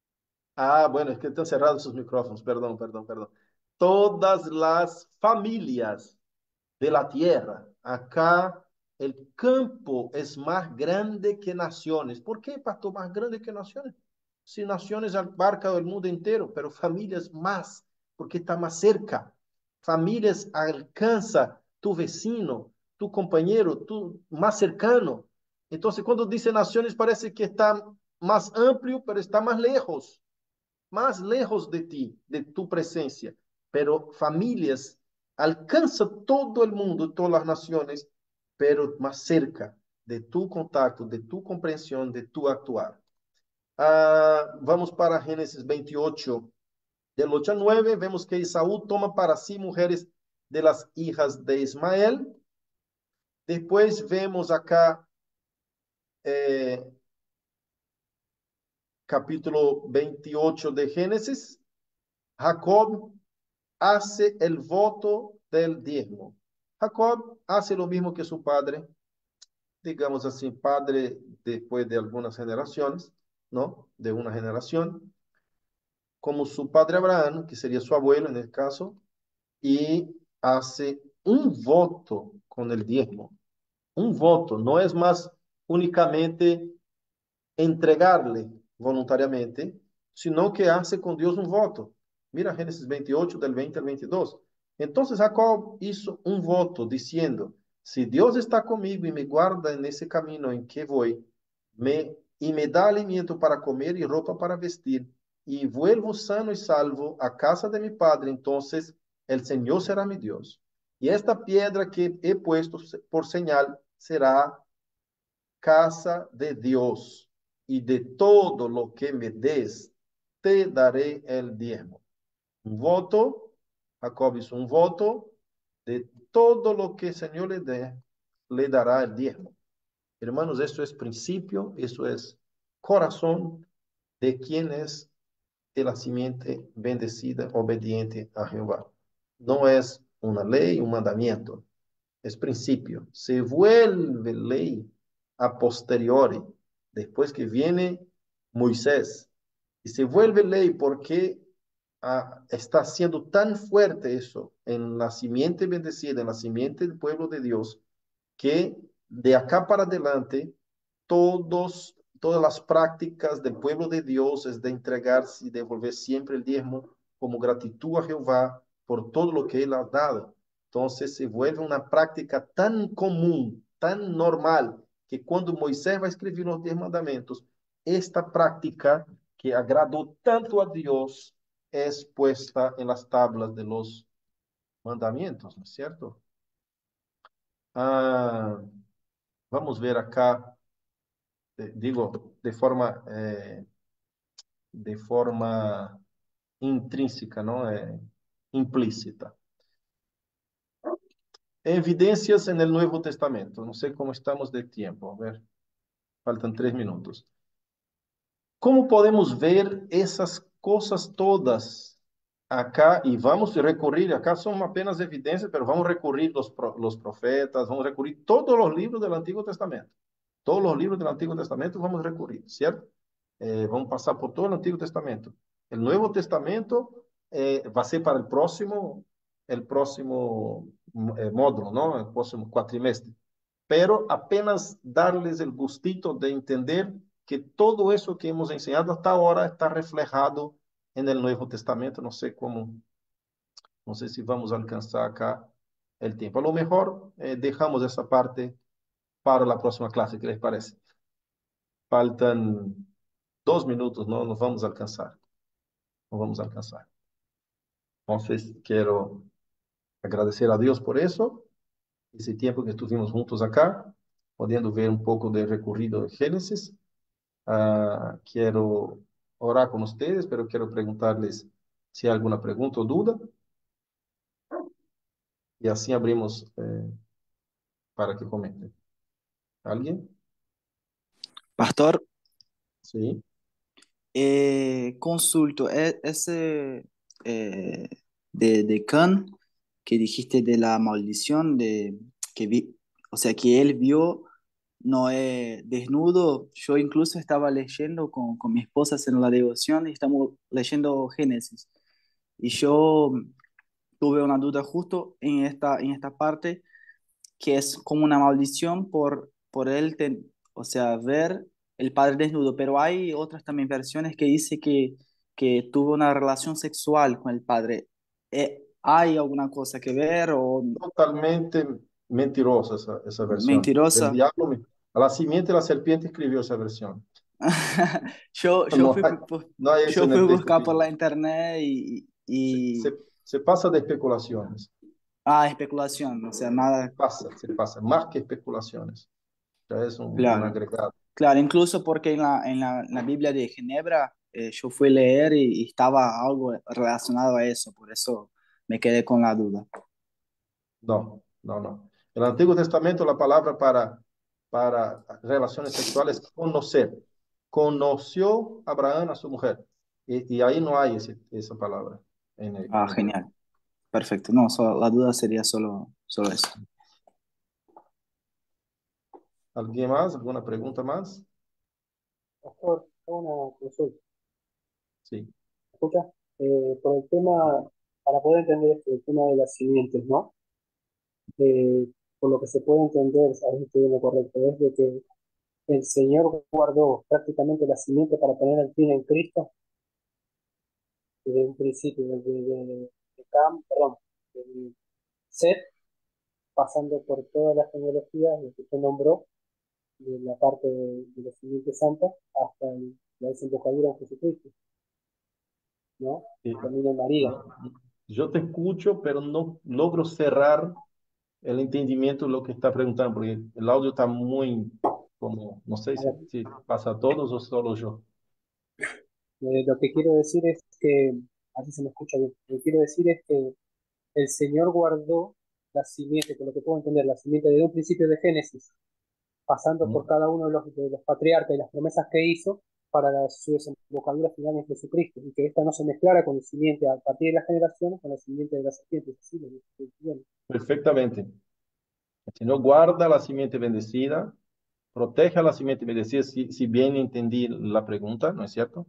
Ah, bueno, es que están cerrados sus micrófonos. Perdón, perdón, perdón. Todas las familias de la tierra. Acá el campo es más grande que naciones. ¿Por qué, pastor, más grande que naciones? Si naciones abarcan el mundo entero, pero familias más, porque está más cerca. Familias alcanza tu vecino, tu compañero, tu más cercano. Entonces, cuando dice naciones, parece que está más amplio, pero está más lejos, más lejos de ti, de tu presencia. Pero familias alcanza todo el mundo, todas las naciones, pero más cerca de tu contacto, de tu comprensión, de tu actuar. Ah, vamos para Génesis veintiocho, Del ocho al nueve vemos que Esaú toma para sí mujeres de las hijas de Ismael. Después vemos acá eh, capítulo veintiocho de Génesis. Jacob hace el voto del diezmo. Jacob hace lo mismo que su padre, digamos así, padre después de algunas generaciones, ¿no? De una generación, como su padre Abraham, que sería su abuelo en el caso, y hace un voto con el diezmo. Un voto, no es más únicamente entregarle voluntariamente, sino que hace con Dios un voto. Mira Génesis veintiocho, del veinte al veintidós. Entonces Jacob hizo un voto diciendo, si Dios está conmigo y me guarda en ese camino en que voy, me, y me da alimento para comer y ropa para vestir, y vuelvo sano y salvo a casa de mi padre, entonces el Señor será mi Dios. Y esta piedra que he puesto por señal será casa de Dios, y de todo lo que me des, te daré el diezmo. Un voto, Jacob hizo un voto, de todo lo que el Señor le dé, le dará el diezmo. Hermanos, esto es principio, eso es corazón de quien es de la simiente bendecida, obediente a Jehová. No es una ley, un mandamiento, es principio. Se vuelve ley a posteriori, después que viene Moisés. Y se vuelve ley porque ah, está siendo tan fuerte eso en la simiente bendecida, en la simiente del pueblo de Dios, que de acá para adelante, todos, todas las prácticas del pueblo de Dios es de entregarse y devolver siempre el diezmo como gratitud a Jehová por todo lo que Él ha dado. Entonces se vuelve una práctica tan común, tan normal, que cuando Moisés va a escribir los diez mandamientos, esta práctica que agradó tanto a Dios es puesta en las tablas de los mandamientos, ¿no es cierto? Ah, vamos ver acá, eh, digo, de forma, eh, de forma intrínseca, ¿no? Eh, implícita. Evidencias en el Nuevo Testamento. No sé cómo estamos de tiempo. A ver, faltan tres minutos. ¿Cómo podemos ver esas cosas todas acá? Y vamos a recurrir, acá son apenas evidencias, pero vamos a recurrir los, los profetas, vamos a recurrir todos los libros del Antiguo Testamento. Todos los libros del Antiguo Testamento vamos a recurrir, ¿cierto? Eh, vamos a pasar por todo el Antiguo Testamento. El Nuevo Testamento eh, va a ser para el próximo, el próximo eh, módulo, ¿no? El próximo cuatrimestre. Pero apenas darles el gustito de entender que todo eso que hemos enseñado hasta ahora está reflejado en el Nuevo Testamento. No sé cómo, no sé si vamos a alcanzar acá el tiempo. A lo mejor eh, dejamos esa parte para la próxima clase, ¿qué les parece? Faltan dos minutos, no nos vamos a alcanzar. No vamos a alcanzar. Entonces, quiero agradecer a Dios por eso, ese tiempo que estuvimos juntos acá, pudiendo ver un poco del recorrido de Génesis. Uh, quiero orar con ustedes, pero quiero preguntarles si hay alguna pregunta o duda. Y así abrimos eh, para que comenten. ¿Alguien?
Pastor,
Sí.
eh, consulto, e- ese eh, de, de Can que dijiste de la maldición, de que vi, o sea, que él vio Noé desnudo. Yo incluso estaba leyendo con, con mi esposa en la devoción y estamos leyendo Génesis. Y yo tuve una duda justo en esta, en esta parte, que es como una maldición por, por él, ten- o sea, ver el padre desnudo, pero hay otras también versiones que dice que, que tuvo una relación sexual con el padre. Eh, ¿hay alguna cosa que ver o
Totalmente mentirosa esa, esa versión. Del
mentirosa?
diablo, a la simiente de la serpiente escribió esa versión.
Yo, yo
No
fui,
hay,
pu-
no hay eso
yo
en
fui
el
a
texto
buscar por la
bíblico.
internet y,
Se,
y...
se, se pasa de especulaciones.
Ah, especulación, o sea, nada,
Pasa, se pasa. Más que especulaciones. Ya es un, un
claro.
agregado.
Claro, incluso porque en la, en la, en la Biblia de Ginebra eh, yo fui a leer y, y estaba algo relacionado a eso, por eso me quedé con la duda.
No, no, no. En el Antiguo Testamento la palabra para, para relaciones sexuales es conocer. Conoció Abraham a su mujer. Y, y ahí no hay ese, esa palabra en, el-
Ah,
en hebreo.
genial, perfecto. No, solo- la duda sería solo, solo eso.
¿Alguien más? ¿Alguna pregunta más?
Pastor, tengo una consulta.
Sí.
¿Me escucha? Eh, por el tema, para poder entender esto, el tema de las simientes, ¿no? Eh, por lo que se puede entender, a ver si estoy en lo correcto, es de que el Señor guardó prácticamente la simiente para tener el fin en Cristo desde un principio, desde de, de, de Cam, perdón, de Seth, pasando por todas las genealogías, lo que se nombró, de la parte de, de la simiente santa, hasta el- la desembocadura en Jesucristo, ¿no?
Eh,
También en María.
no, yo te escucho, pero no logro cerrar el entendimiento de lo que está preguntando, porque el audio está muy, como, no sé
A
si,
ver,
si pasa a todos o solo yo.
eh, lo que quiero decir es que, así se me escucha bien, lo que quiero decir es que el Señor guardó la simiente, por lo que puedo entender, la simiente desde un principio de Génesis, pasando por
¿No?
cada uno de los, de los patriarcas y las promesas que hizo para la- su desembocadura final en Jesucristo, y que esta no se mezclara con el simiente a partir de las generaciones, con la simiente de la serpiente. Así lo estoy diciendo.
Perfectamente. El Señor guarda la simiente bendecida, protege a la simiente bendecida, si, si bien entendí la pregunta, ¿no es cierto?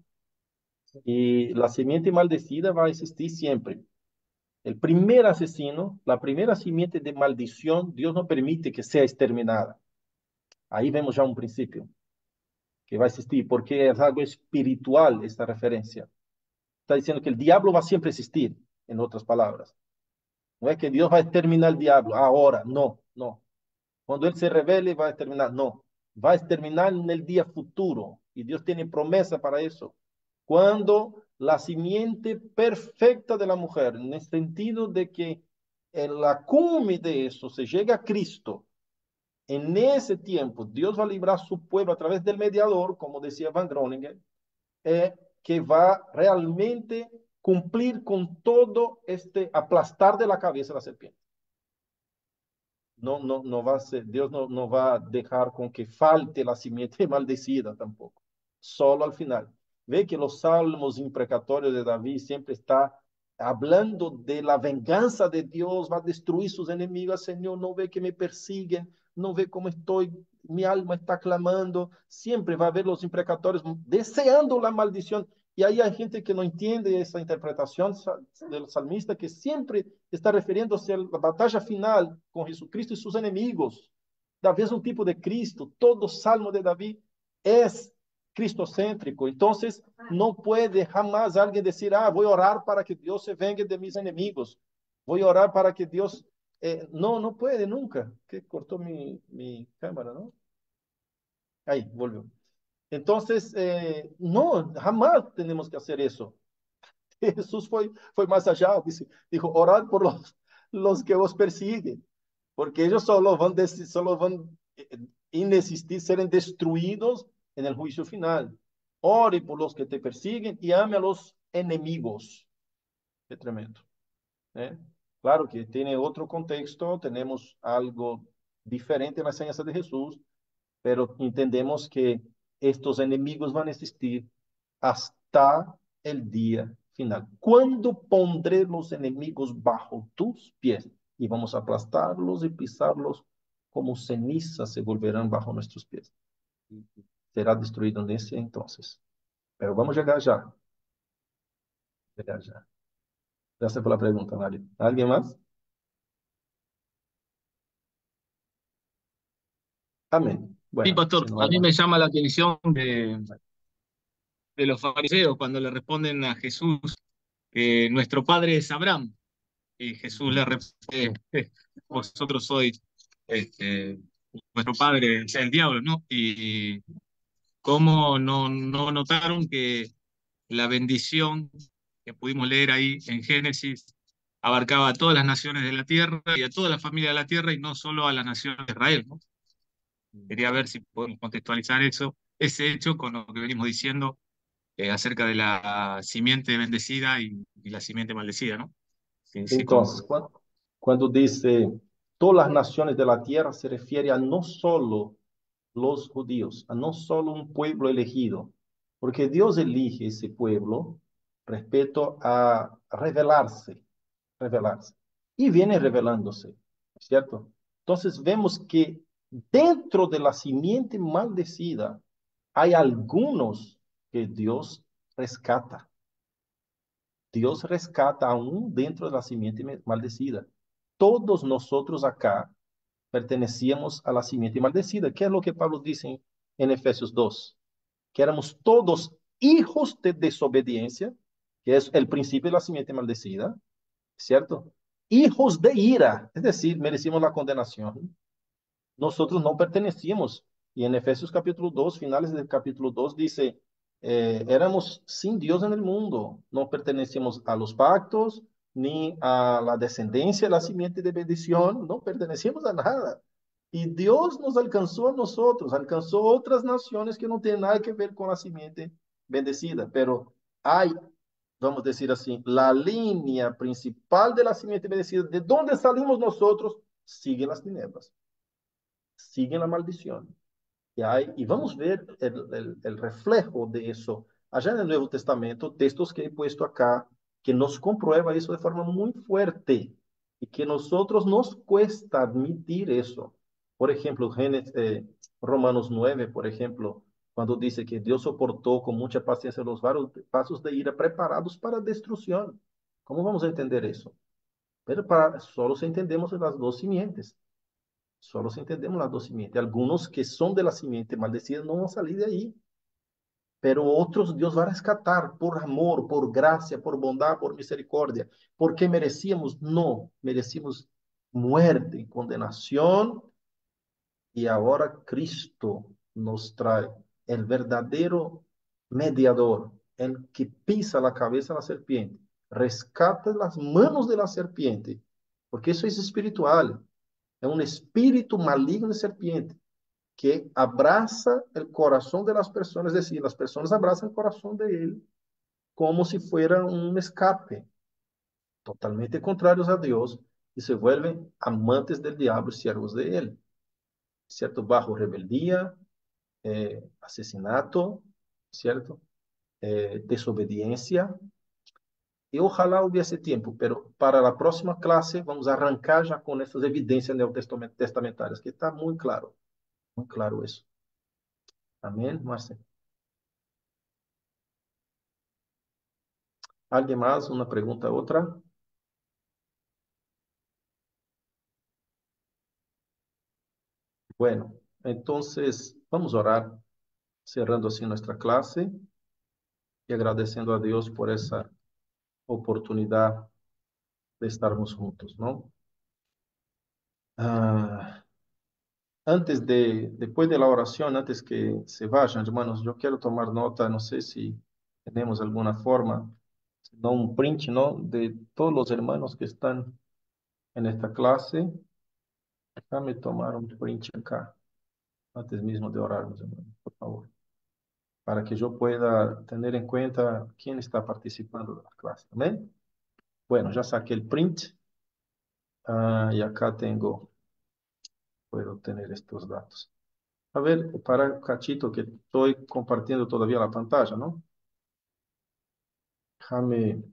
Y la simiente maldecida va a existir siempre. El primer asesino, la primera simiente de maldición, Dios no permite que sea exterminada. Ahí vemos ya un principio que va a existir, porque es algo espiritual esta referencia. Está diciendo que el diablo va a siempre existir, en otras palabras. No es que Dios va a exterminar el diablo ahora, no, no. Cuando Él se revele, va a exterminar, no. Va a exterminar en el día futuro, y Dios tiene promesa para eso. Cuando la simiente perfecta de la mujer, en el sentido de que en la cumbre de eso se llega a Cristo, en ese tiempo Dios va a librar a su pueblo a través del mediador, como decía Van Groningen, eh, que va realmente cumplir con todo este aplastar de la cabeza de la serpiente. No, no, no va a ser, Dios no, no va a dejar con que falte la simiente maldecida tampoco. Solo al final. Ve que los salmos imprecatorios de David siempre está hablando de la venganza de Dios, va a destruir sus enemigos. Señor, no ve que me persiguen, no ve cómo estoy, mi alma está clamando. Siempre va a haber los imprecatorios deseando la maldición. Y ahí hay gente que no entiende esa interpretación del salmista, que siempre está refiriéndose a la batalla final con Jesucristo y sus enemigos. David es un tipo de Cristo. Todo salmo de David es cristocéntrico. Entonces, no puede jamás alguien decir, ah, voy a orar para que Dios se vengue de mis enemigos. Voy a orar para que Dios... Eh, no, no puede nunca. Que cortó mi, mi cámara, ¿no? Ahí, volvió. Entonces, eh, no, jamás tenemos que hacer eso. Jesús foi, foi mais allá, disse, dijo, orad por los, los que os persiguen, porque ellos solo van, solo van inexistir, serem destruídos en el juicio final. Ore por los que te persiguen y ame a los enemigos. Qué tremendo. ¿Eh? Claro que tiene otro contexto, tenemos algo diferente en la enseñanza de Jesús, pero entendemos que estos enemigos van a existir hasta el día final. ¿Cuándo pondré los enemigos bajo tus pies? Y vamos a aplastarlos y pisarlos como cenizas se volverán bajo nuestros pies. Será destruido en ese entonces. Pero vamos a llegar ya. Llegar ya. Gracias por la pregunta, Mario. ¿Alguien más? Amén.
Sí,
Bueno,
pastor,
si no
a
hay
mí
más.
me llama la atención de, de los fariseos cuando le responden a Jesús que nuestro padre es Abraham. Y Jesús le responde, vosotros sois este, vuestro padre, es el diablo, ¿no? Y cómo no, no notaron que la bendición que pudimos leer ahí en Génesis abarcaba a todas las naciones de la tierra y a toda la familia de la tierra y no solo a la nación de Israel, ¿no? Quería ver si podemos contextualizar eso, ese hecho con lo que venimos diciendo eh, acerca de la simiente bendecida y, y la simiente maldecida, ¿no? Sí, sí, con-
Entonces, cuando, cuando dice todas las naciones de la tierra, se refiere a no solo los judíos, a no solo un pueblo elegido, porque Dios elige ese pueblo respecto a revelarse, revelarse, y viene revelándose, ¿cierto? Entonces vemos que dentro de la simiente maldecida hay algunos que Dios rescata. Dios rescata aún dentro de la simiente maldecida. Todos nosotros acá pertenecíamos a la simiente maldecida. ¿Qué es lo que Pablo dice en, en Efesios dos? Que éramos todos hijos de desobediencia, que es el principio de la simiente maldecida, ¿cierto? Hijos de ira, es decir, merecimos la condenación. Nosotros no pertenecíamos. Y en Efesios capítulo dos, finales del capítulo dos, dice, eh, éramos sin Dios en el mundo, no pertenecíamos a los pactos, ni a la descendencia, la simiente de bendición, no pertenecíamos a nada. Y Dios nos alcanzó a nosotros, alcanzó otras naciones que no tienen nada que ver con la simiente bendecida, pero hay, vamos a decir así, la línea principal de la simiente bendecida, de donde salimos nosotros, sigue las tinieblas, sigue la maldición. Y, hay, y vamos ver el, el, el reflejo de eso allá en el Nuevo Testamento, textos que he puesto acá, que nos comprueba eso de forma muy fuerte y que nosotros nos cuesta admitir eso. Por ejemplo, Génesis, eh, Romanos nueve, por ejemplo, cuando dice que Dios soportó con mucha paciencia los varios pasos de ira preparados para destrucción. ¿Cómo vamos a entender eso? Pero para, solo si entendemos las dos simientes. Solo si entendemos las dos simientes. Algunos que son de la simiente maldecida no van a salir de ahí, pero otros Dios va a rescatar por amor, por gracia, por bondad, por misericordia. ¿Porque merecíamos? No, merecíamos muerte y condenación. Y ahora Cristo nos trae el verdadero mediador, el que pisa la cabeza de la serpiente, rescata las manos de la serpiente, porque eso es espiritual. É um espírito maligno de serpiente que abraça o coração de las pessoas, es decir, as pessoas abraçam o coração de ele como se fuera um escape, totalmente contrários a Deus, e se vuelven amantes del diablo e siervos de ele, certo? Bajo rebeldia, eh, assassinato, certo? Eh, desobediência. E ojalá hubiese tempo, pero para a próxima classe vamos arrancar já com essas evidências neotestamentárias, que está muito claro, muito claro isso. Amém, Marcelo? ¿Alguien más? ¿Una pregunta, otra? Bueno, entonces vamos a orar, cerrando así nuestra clase y agradeciendo a Dios por esa oportunidad de estarmos juntos, ¿no? Ah, antes de, después de la oración, antes que se vayan, hermanos, yo quiero tomar nota, no sé si tenemos alguna forma, no un print, ¿no? De todos los hermanos que están en esta clase. Déjame tomar un print acá, antes mismo de orar, mis hermanos, por favor, para que yo pueda tener en cuenta quién está participando de la clase. ¿Amén? Bueno, ya saqué el print. Ah, y acá tengo, puedo tener estos datos. A ver, para cachito que estoy compartiendo todavía la pantalla, ¿no? Déjame,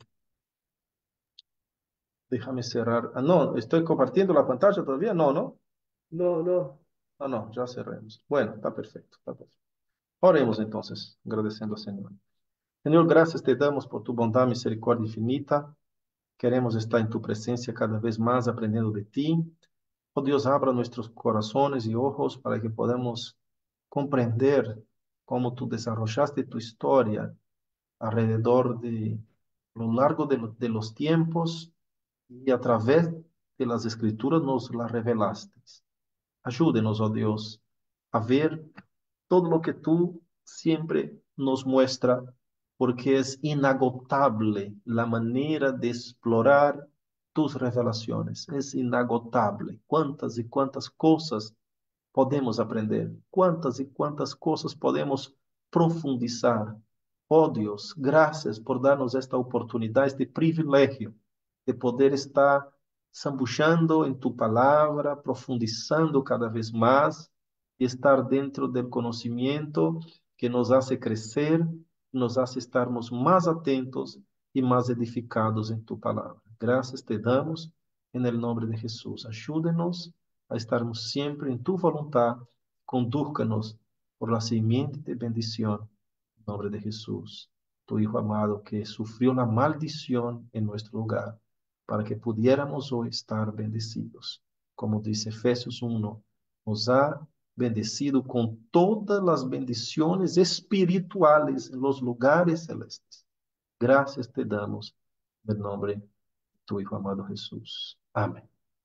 déjame cerrar. Ah, no, estoy compartiendo la pantalla todavía. No, no.
No, no.
No, no, ya cerremos. Bueno, está perfecto, está perfecto. Oremos entonces, agradeciendo al Señor. Señor, gracias te damos por tu bondad, misericordia infinita. Queremos estar en tu presencia cada vez más aprendiendo de ti. Oh Dios, abra nuestros corazones y ojos para que podamos comprender cómo tú desarrollaste tu historia alrededor de lo largo de, lo- de los tiempos y a través de las escrituras nos la revelaste. Ayúdenos, oh Dios, a ver todo lo que tú siempre nos muestra, porque es inagotable la manera de explorar tus revelaciones. Es inagotable. Cuántas y cuántas cosas podemos aprender, cuántas y cuántas cosas podemos profundizar Oh Dios, gracias por darnos esta oportunidad, este privilegio de poder estar zambullando en tu palabra, profundizando cada vez más y estar dentro del conocimiento que nos hace crecer, nos hace estarmos más atentos y más edificados en tu palabra. Gracias te damos en el nombre de Jesús. Ayúdenos a estarmos siempre en tu voluntad. Condúzcanos por la simiente de bendición. En nombre de Jesús, tu Hijo amado que sufrió la maldición en nuestro lugar, para que pudiéramos hoy estar bendecidos. Como dice Efesios uno, nos ha bendecido con todas las bendiciones espirituales en los lugares celestes. Gracias te damos en el nombre de tu Hijo amado Jesús. Amén.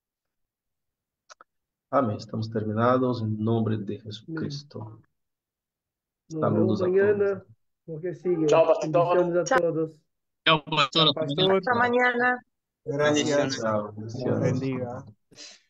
Amén. Estamos terminados en nombre de
Amén.
Jesucristo.
Nos
Saludos
vemos
a
mañana.
todos.
Lo que sigue.
Chao, pastor.
Bendiciones a
Chao.
todos.
Chao, pastor.
Chao,
Hasta mañana.
pastor.
Hasta mañana.
Gracias.
Bendiciones.
Chao.
Dios
Bendiciones.
bendiga.